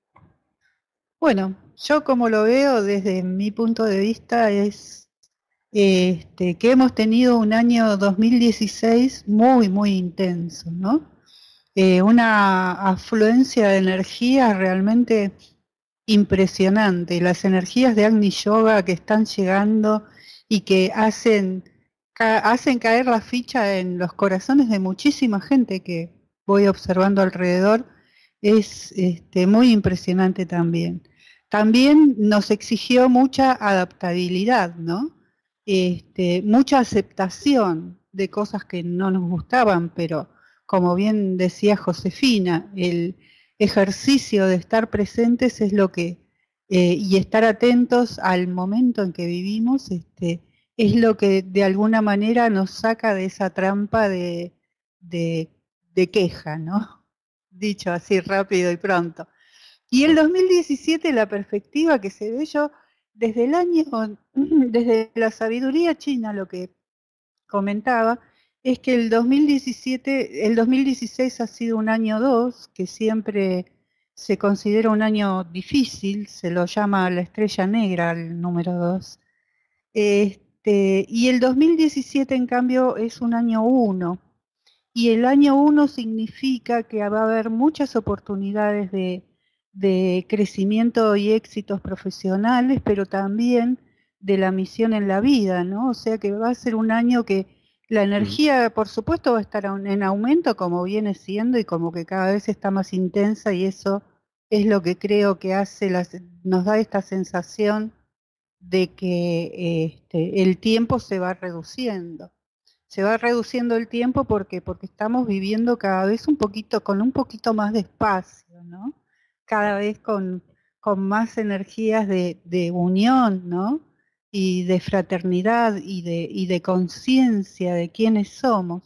Bueno, yo como lo veo desde mi punto de vista es este, que hemos tenido un año dos mil dieciséis muy, muy intenso, ¿no? Eh, una afluencia de energía realmente impresionante. Las energías de Agni Yoga que están llegando y que hacen, ca hacen caer la ficha en los corazones de muchísima gente que voy observando alrededor, es este, muy impresionante también. También nos exigió mucha adaptabilidad, ¿no? Este, mucha aceptación de cosas que no nos gustaban, pero como bien decía Josefina, el ejercicio de estar presentes es lo que, eh, y estar atentos al momento en que vivimos, este, es lo que de alguna manera nos saca de esa trampa de, de, de queja, ¿no? Dicho así rápido y pronto. Y el dos mil diecisiete, la perspectiva que se ve yo, desde el año, desde la sabiduría china, lo que comentaba, es que el dos mil diecisiete, el dos mil dieciséis ha sido un año dos, que siempre se considera un año difícil, se lo llama la estrella negra, el número dos. Este, y el dos mil diecisiete, en cambio, es un año uno. Y el año uno significa que va a haber muchas oportunidades de, de crecimiento y éxitos profesionales, pero también de la misión en la vida, ¿no? O sea que va a ser un año que la energía, por supuesto, va a estar en aumento, como viene siendo, y como que cada vez está más intensa, y eso es lo que creo que hace, las, nos da esta sensación de que este, el tiempo se va reduciendo. Se va reduciendo el tiempo porque, porque estamos viviendo cada vez un poquito, con un poquito más de espacio, ¿no? Cada vez con, con más energías de, de unión, ¿no? Y de fraternidad y de, y de conciencia de quiénes somos.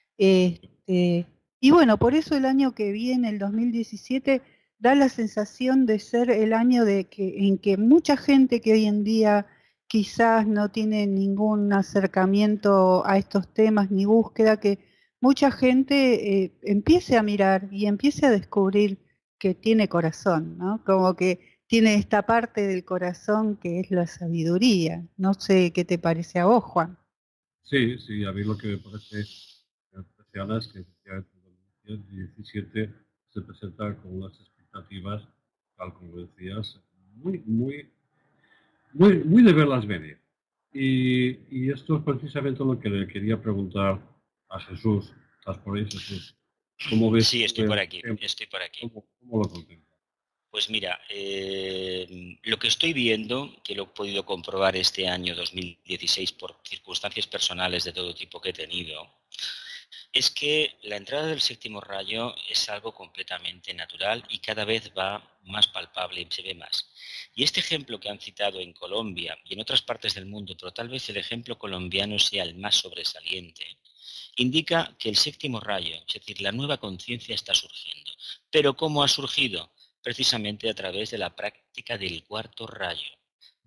Este, y bueno, por eso el año que viene, el dos mil diecisiete, da la sensación de ser el año de que, en que mucha gente que hoy en día quizás no tiene ningún acercamiento a estos temas ni búsqueda, que mucha gente eh, empiece a mirar y empiece a descubrir que tiene corazón, ¿no? Como que tiene esta parte del corazón que es la sabiduría. No sé qué te parece a vos, Juan. Sí, sí, a mí lo que me parece especial es que efectivamente el dos mil diecisiete se presenta con unas expectativas, tal como decías, muy, muy, muy, muy de verlas venir. Y, y esto es precisamente lo que le quería preguntar a Jesús. ¿Estás por ahí, Jesús? ¿Cómo ves? Sí, estoy por aquí, estoy por aquí. ¿Cómo, cómo lo contemplas? Pues mira, eh, lo que estoy viendo, que lo he podido comprobar este año dos mil dieciséis por circunstancias personales de todo tipo que he tenido, es que la entrada del séptimo rayo es algo completamente natural y cada vez va más palpable y se ve más. Y este ejemplo que han citado en Colombia y en otras partes del mundo, pero tal vez el ejemplo colombiano sea el más sobresaliente, indica que el séptimo rayo, es decir, la nueva conciencia está surgiendo. ¿Pero cómo ha surgido? Precisamente a través de la práctica del cuarto rayo,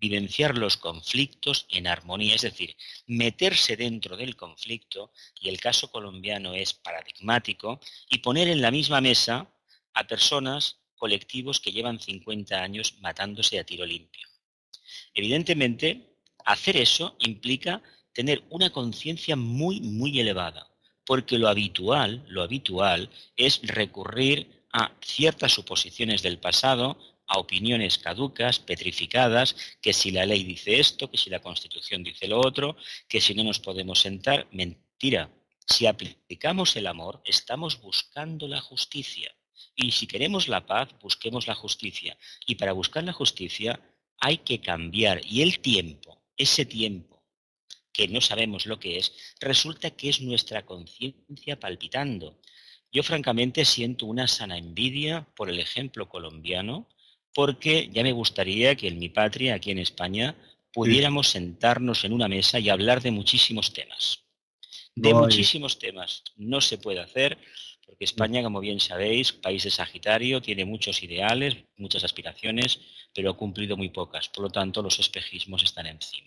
vivenciar los conflictos en armonía, es decir, meterse dentro del conflicto, y el caso colombiano es paradigmático, y poner en la misma mesa a personas, colectivos que llevan cincuenta años matándose a tiro limpio. Evidentemente, hacer eso implica tener una conciencia muy, muy elevada, porque lo habitual, lo habitual es recurrir a ciertas suposiciones del pasado, a opiniones caducas, petrificadas, que si la ley dice esto, que si la Constitución dice lo otro, que si no nos podemos sentar. Mentira. Si aplicamos el amor, estamos buscando la justicia. Y si queremos la paz, busquemos la justicia. Y para buscar la justicia hay que cambiar. Y el tiempo, ese tiempo que no sabemos lo que es, resulta que es nuestra conciencia palpitando. Yo francamente siento una sana envidia por el ejemplo colombiano, porque ya me gustaría que en mi patria, aquí en España, pudiéramos sentarnos en una mesa y hablar de muchísimos temas. De No hay- muchísimos temas. No se puede hacer, porque España, como bien sabéis, país de Sagitario, tiene muchos ideales, muchas aspiraciones, pero ha cumplido muy pocas. Por lo tanto, los espejismos están encima.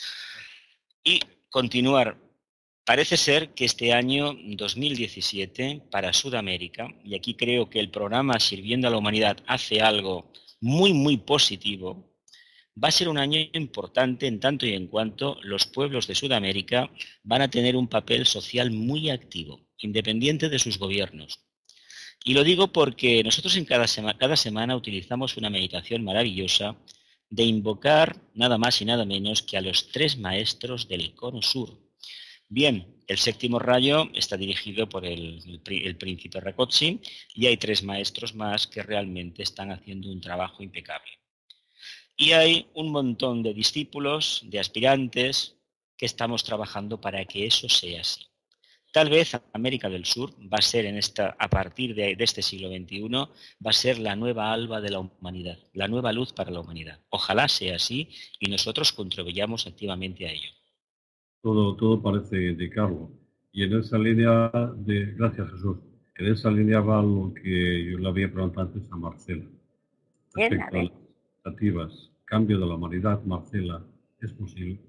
Y continuar. Parece ser que este año dos mil diecisiete para Sudamérica, y aquí creo que el programa Sirviendo a la Humanidad hace algo muy, muy positivo, va a ser un año importante en tanto y en cuanto los pueblos de Sudamérica van a tener un papel social muy activo, independiente de sus gobiernos. Y lo digo porque nosotros en cada, sema, cada semana utilizamos una meditación maravillosa de invocar nada más y nada menos que a los tres maestros del Cono Sur. Bien, el séptimo rayo está dirigido por el, el, el príncipe Rákóczi, y hay tres maestros más que realmente están haciendo un trabajo impecable. Y hay un montón de discípulos, de aspirantes, que estamos trabajando para que eso sea así. Tal vez América del Sur va a ser, en esta, a partir de, de este siglo veintiuno, va a ser la nueva alba de la humanidad, la nueva luz para la humanidad. Ojalá sea así y nosotros contribuyamos activamente a ello. Todo, todo parece indicarlo. Y en esa línea de... Gracias, Jesús. En esa línea va lo que yo le había preguntado antes a Marcela. Respecto a las expectativas, cambio de la humanidad, Marcela, ¿es posible?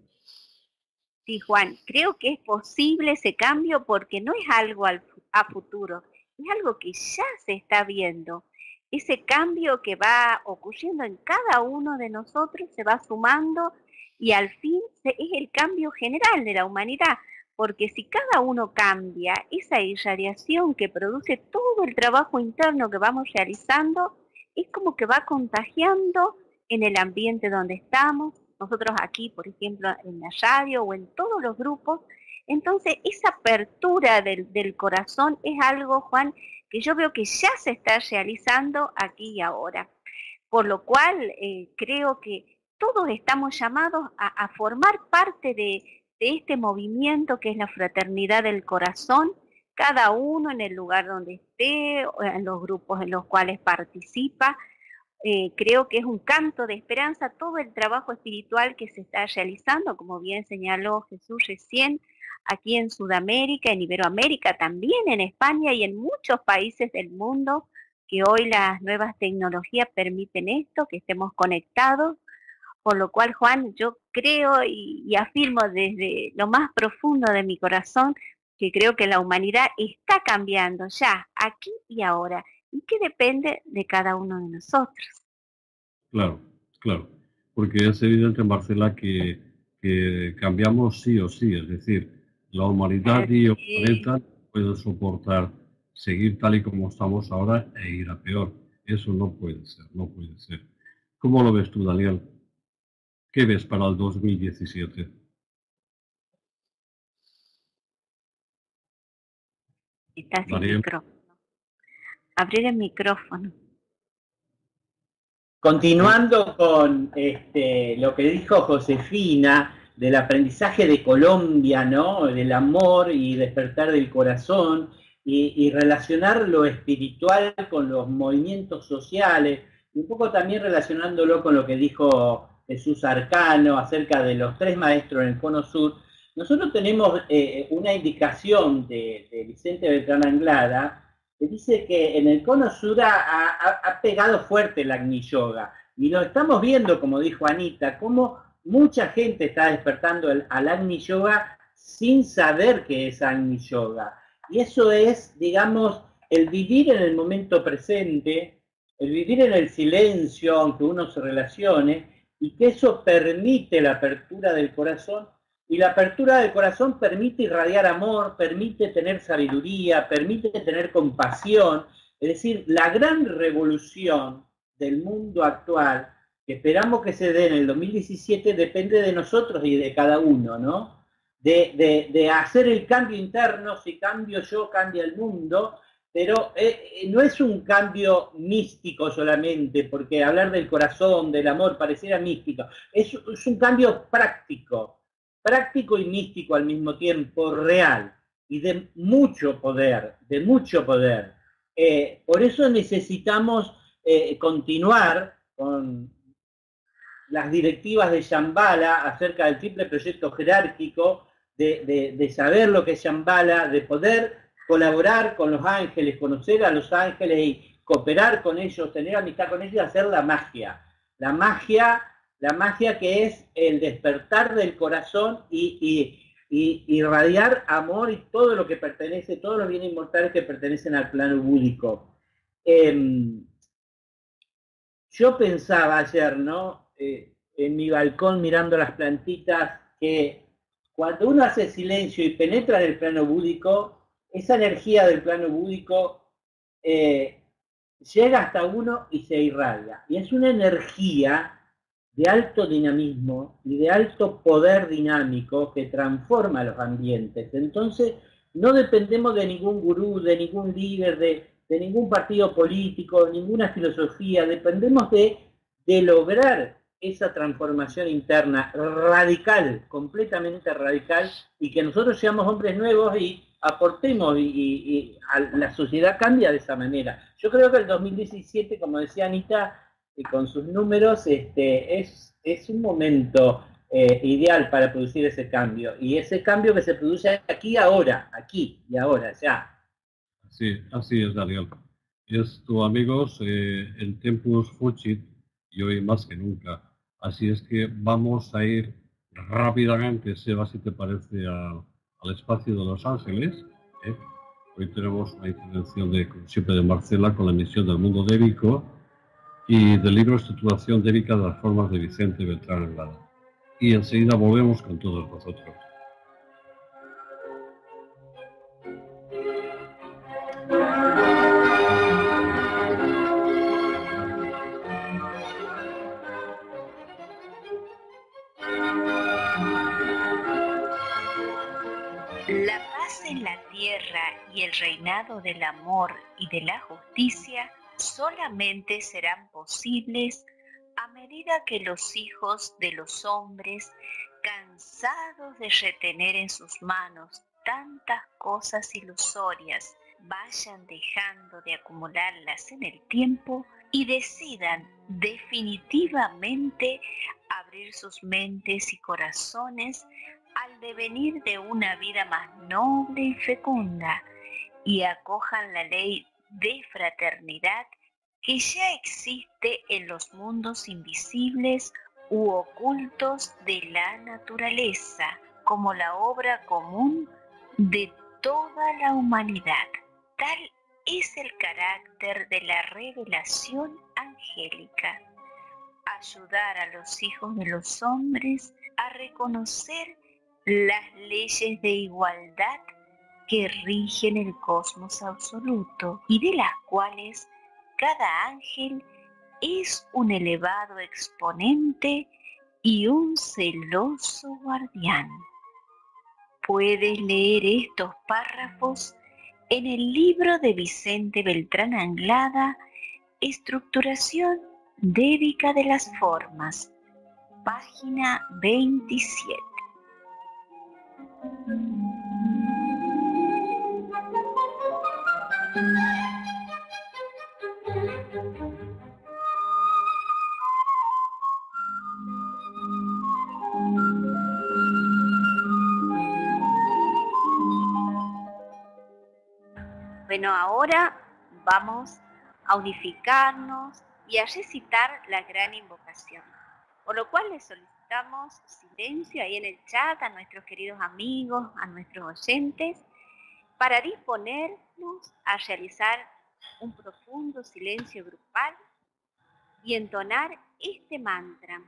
Sí, Juan, creo que es posible ese cambio porque no es algo al, a futuro, es algo que ya se está viendo. Ese cambio que va ocurriendo en cada uno de nosotros se va sumando y al fin es el cambio general de la humanidad, porque si cada uno cambia, esa irradiación que produce todo el trabajo interno que vamos realizando, es como que va contagiando en el ambiente donde estamos, nosotros aquí, por ejemplo, en la radio o en todos los grupos. Entonces, esa apertura del, del corazón es algo, Juan, que yo veo que ya se está realizando aquí y ahora. Por lo cual, eh, creo que todos estamos llamados a, a formar parte de, de este movimiento que es la fraternidad del corazón, cada uno en el lugar donde esté, en los grupos en los cuales participa. Eh, creo que es un canto de esperanza todo el trabajo espiritual que se está realizando, como bien señaló Jesús recién, aquí en Sudamérica, en Iberoamérica, también en España y en muchos países del mundo, que hoy las nuevas tecnologías permiten esto, que estemos conectados. Por lo cual, Juan, yo creo y, y afirmo desde lo más profundo de mi corazón que creo que la humanidad está cambiando ya, aquí y ahora, y que depende de cada uno de nosotros. Claro, claro, porque es evidente, Marcela, que, que cambiamos sí o sí, es decir, la humanidad y el planeta no pueden soportar seguir tal y como estamos ahora e ir a peor. Eso no puede ser, no puede ser. ¿Cómo lo ves tú, Daniel? ¿Qué ves para el dos mil diecisiete? Está sin micrófono. Abrir el micrófono. Continuando con este, lo que dijo Josefina del aprendizaje de Colombia, ¿no? Del amor y despertar del corazón y, y relacionar lo espiritual con los movimientos sociales, y un poco también relacionándolo con lo que dijo Jesús Arcano acerca de los tres maestros en el Cono Sur. Nosotros tenemos eh, una indicación de, de Vicente Beltrán Anglada que dice que en el Cono Sur ha, ha, ha pegado fuerte el Agni Yoga. Y lo estamos viendo, como dijo Anita, cómo mucha gente está despertando el, al Agni Yoga sin saber qué es Agni Yoga. Y eso es, digamos, el vivir en el momento presente, el vivir en el silencio, aunque uno se relacione, y que eso permite la apertura del corazón, y la apertura del corazón permite irradiar amor, permite tener sabiduría, permite tener compasión. Es decir, la gran revolución del mundo actual, que esperamos que se dé en el dos mil diecisiete, depende de nosotros y de cada uno, ¿no? De, de, de hacer el cambio interno. Si cambio yo, cambia el mundo, pero eh, no es un cambio místico solamente, porque hablar del corazón, del amor, pareciera místico. Es, es un cambio práctico, práctico y místico al mismo tiempo, real, y de mucho poder, de mucho poder. Eh, por eso necesitamos eh, continuar con las directivas de Shambhala acerca del triple proyecto jerárquico, de, de, de saber lo que es Shambhala, de poder colaborar con los ángeles, conocer a los ángeles y cooperar con ellos, tener amistad con ellos y hacer la magia. La magia, la magia que es el despertar del corazón y, y, y irradiar amor y todo lo que pertenece, todos los bienes inmortales que pertenecen al plano búdico. Eh, yo pensaba ayer, ¿no? Eh, en mi balcón mirando las plantitas, que cuando uno hace silencio y penetra en el plano búdico, esa energía del plano búdico eh, llega hasta uno y se irradia. Y es una energía de alto dinamismo y de alto poder dinámico que transforma los ambientes. Entonces, no dependemos de ningún gurú, de ningún líder, de, de ningún partido político, de ninguna filosofía. Dependemos de, de lograr esa transformación interna radical, completamente radical, y que nosotros seamos hombres nuevos y aportemos, y, y, y a la sociedad cambia de esa manera. Yo creo que el dos mil diecisiete, como decía Anita, y con sus números, este, es, es un momento eh, ideal para producir ese cambio. Y ese cambio que se produce aquí ahora, aquí y ahora, ya. Sí, así es, Daniel. Esto, amigos, eh, el Tempus Fugit, y hoy más que nunca. Así es que vamos a ir rápidamente, Seba, si te parece, a, al espacio de Los Ángeles. ¿eh? Hoy tenemos una intervención, de, como siempre, de Marcela con la emisión del Mundo Débico y del libro Estructuración Débica de las Formas de Vicente Beltrán Anglada. Y enseguida volvemos con todos vosotros. La paz en la tierra y el reinado del amor y de la justicia solamente serán posibles a medida que los hijos de los hombres, cansados de retener en sus manos tantas cosas ilusorias, vayan dejando de acumularlas en el tiempo y decidan definitivamente abrir sus mentes y corazones al devenir de una vida más noble y fecunda, y acojan la ley de fraternidad que ya existe en los mundos invisibles u ocultos de la naturaleza, como la obra común de toda la humanidad. Tal es el carácter de la revelación angélica: ayudar a los hijos de los hombres a reconocer las leyes de igualdad que rigen el cosmos absoluto y de las cuales cada ángel es un elevado exponente y un celoso guardián. Puedes leer estos párrafos en el libro de Vicente Beltrán Anglada, Estructuración Débica de las Formas, página veintisiete. Bueno, ahora vamos a unificarnos y a recitar la gran invocación. Por lo cual les solicitamos silencio ahí en el chat a nuestros queridos amigos, a nuestros oyentes, para disponernos a realizar un profundo silencio grupal y entonar este mantra.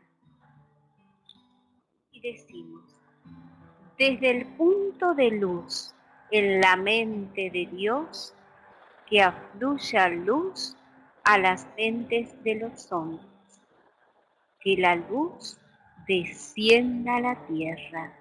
Y decimos: desde el punto de luz en la mente de Dios, que afluya luz a las mentes de los hombres, que la luz descienda a la tierra.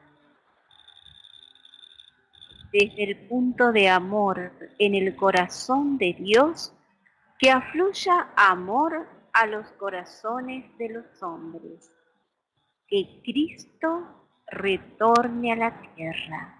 Desde el punto de amor en el corazón de Dios, que afluya amor a los corazones de los hombres, que Cristo retorne a la tierra.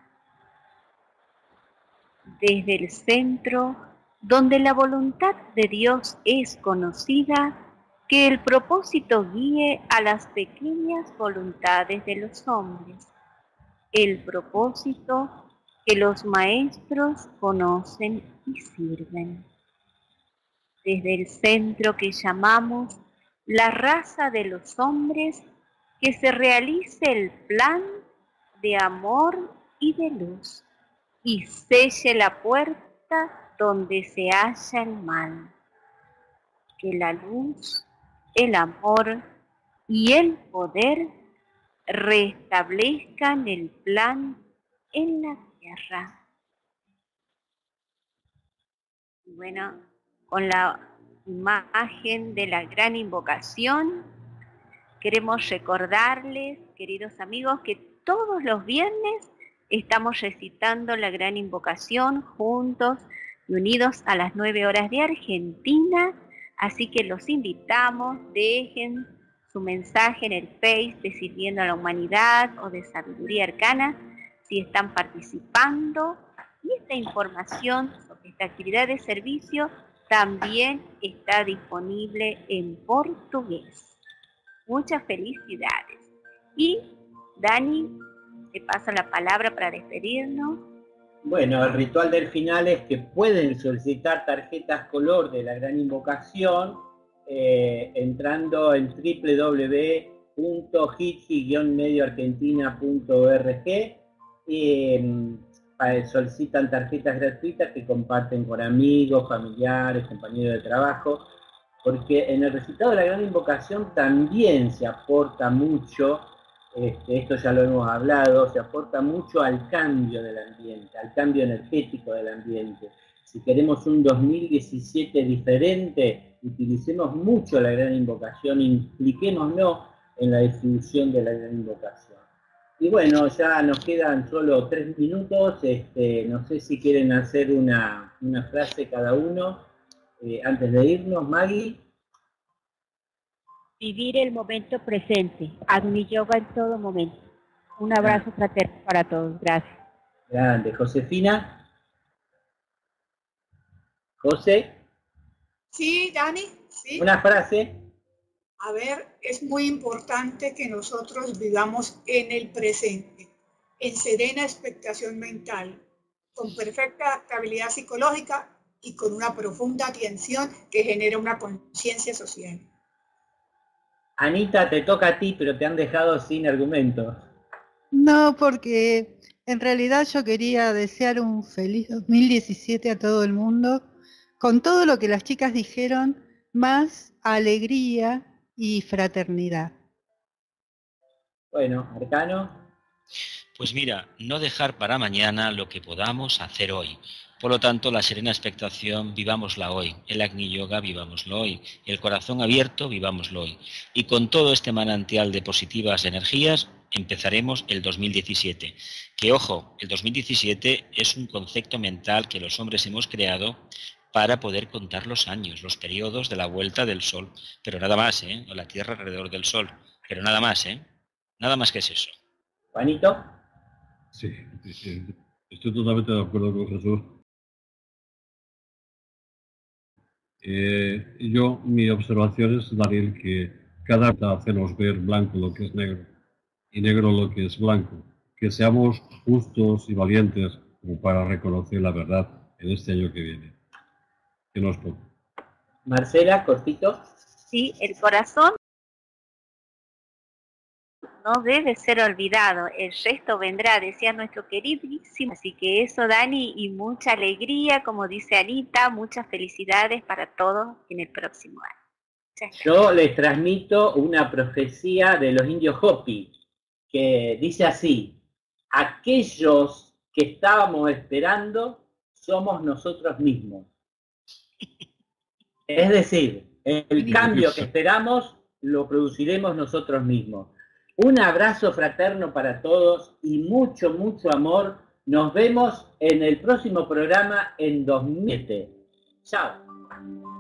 Desde el centro, donde la voluntad de Dios es conocida, que el propósito guíe a las pequeñas voluntades de los hombres, el propósito que los maestros conocen y sirven. Desde el centro que llamamos la raza de los hombres, que se realice el plan de amor y de luz, y selle la puerta donde se halla el mal. Que la luz, el amor y el poder restablezcan el plan en la tierra. Y bueno, con la imagen de la gran invocación, queremos recordarles, queridos amigos, que todos los viernes estamos recitando la gran invocación juntos y unidos a las nueve horas de Argentina, así que los invitamos, dejen su mensaje en el Face de Sirviendo a la Humanidad o de Sabiduría Arcana si están participando, y esta información sobre esta actividad de servicio también está disponible en portugués. Muchas felicidades. Y Dani, te paso la palabra para despedirnos. Bueno, el ritual del final es que pueden solicitar tarjetas color de la gran invocación eh, entrando en w w w punto hitsi guion medio argentina punto org. Eh, solicitan tarjetas gratuitas que comparten con amigos, familiares, compañeros de trabajo, porque en el recitado de la gran invocación también se aporta mucho. Este, esto ya lo hemos hablado, se aporta mucho al cambio del ambiente, al cambio energético del ambiente. Si queremos un dos mil diecisiete diferente, utilicemos mucho la gran invocación, impliquémonos en la distribución de la gran invocación. Y bueno, ya nos quedan solo tres minutos, este, no sé si quieren hacer una, una frase cada uno eh, antes de irnos. Maggie. Vivir el momento presente, Agni Yoga en todo momento. Un abrazo fraterno para todos, gracias. Grande. Josefina. José. Sí, Dani, sí. Una frase. A ver, es muy importante que nosotros vivamos en el presente, en serena expectación mental, con perfecta estabilidad psicológica y con una profunda atención que genera una conciencia social. Anita, te toca a ti, pero te han dejado sin argumentos. No, porque en realidad yo quería desear un feliz dos mil diecisiete a todo el mundo, con todo lo que las chicas dijeron, más alegría y fraternidad. Bueno, Arcano. Pues mira, no dejar para mañana lo que podamos hacer hoy. Por lo tanto, la serena expectación, vivámosla hoy. El Agni Yoga, vivámoslo hoy. El corazón abierto, vivámoslo hoy. Y con todo este manantial de positivas energías, empezaremos el dos mil diecisiete. Que, ojo, el dos mil diecisiete es un concepto mental que los hombres hemos creado para poder contar los años, los periodos de la vuelta del Sol. Pero nada más, ¿eh? O la Tierra alrededor del Sol. Pero nada más, ¿eh? Nada más que es eso. Juanito. Sí, sí, estoy totalmente de acuerdo con Jesús. Eh, yo, mi observación es, Daniel, que cada día hacemos ver blanco lo que es negro y negro lo que es blanco. Que seamos justos y valientes como para reconocer la verdad en este año que viene. Que no es poco. Marcela, cortito. ¿sí? El corazón no debe ser olvidado, el resto vendrá, decía nuestro queridísimo. Así que eso, Dani, y mucha alegría, como dice Anita, muchas felicidades para todos en el próximo año. Yo les transmito una profecía de los indios Hopi, que dice así: aquellos que estábamos esperando somos nosotros mismos. Es decir, el cambio que esperamos lo produciremos nosotros mismos. Un abrazo fraterno para todos y mucho, mucho amor. Nos vemos en el próximo programa en dos mil siete. Chao.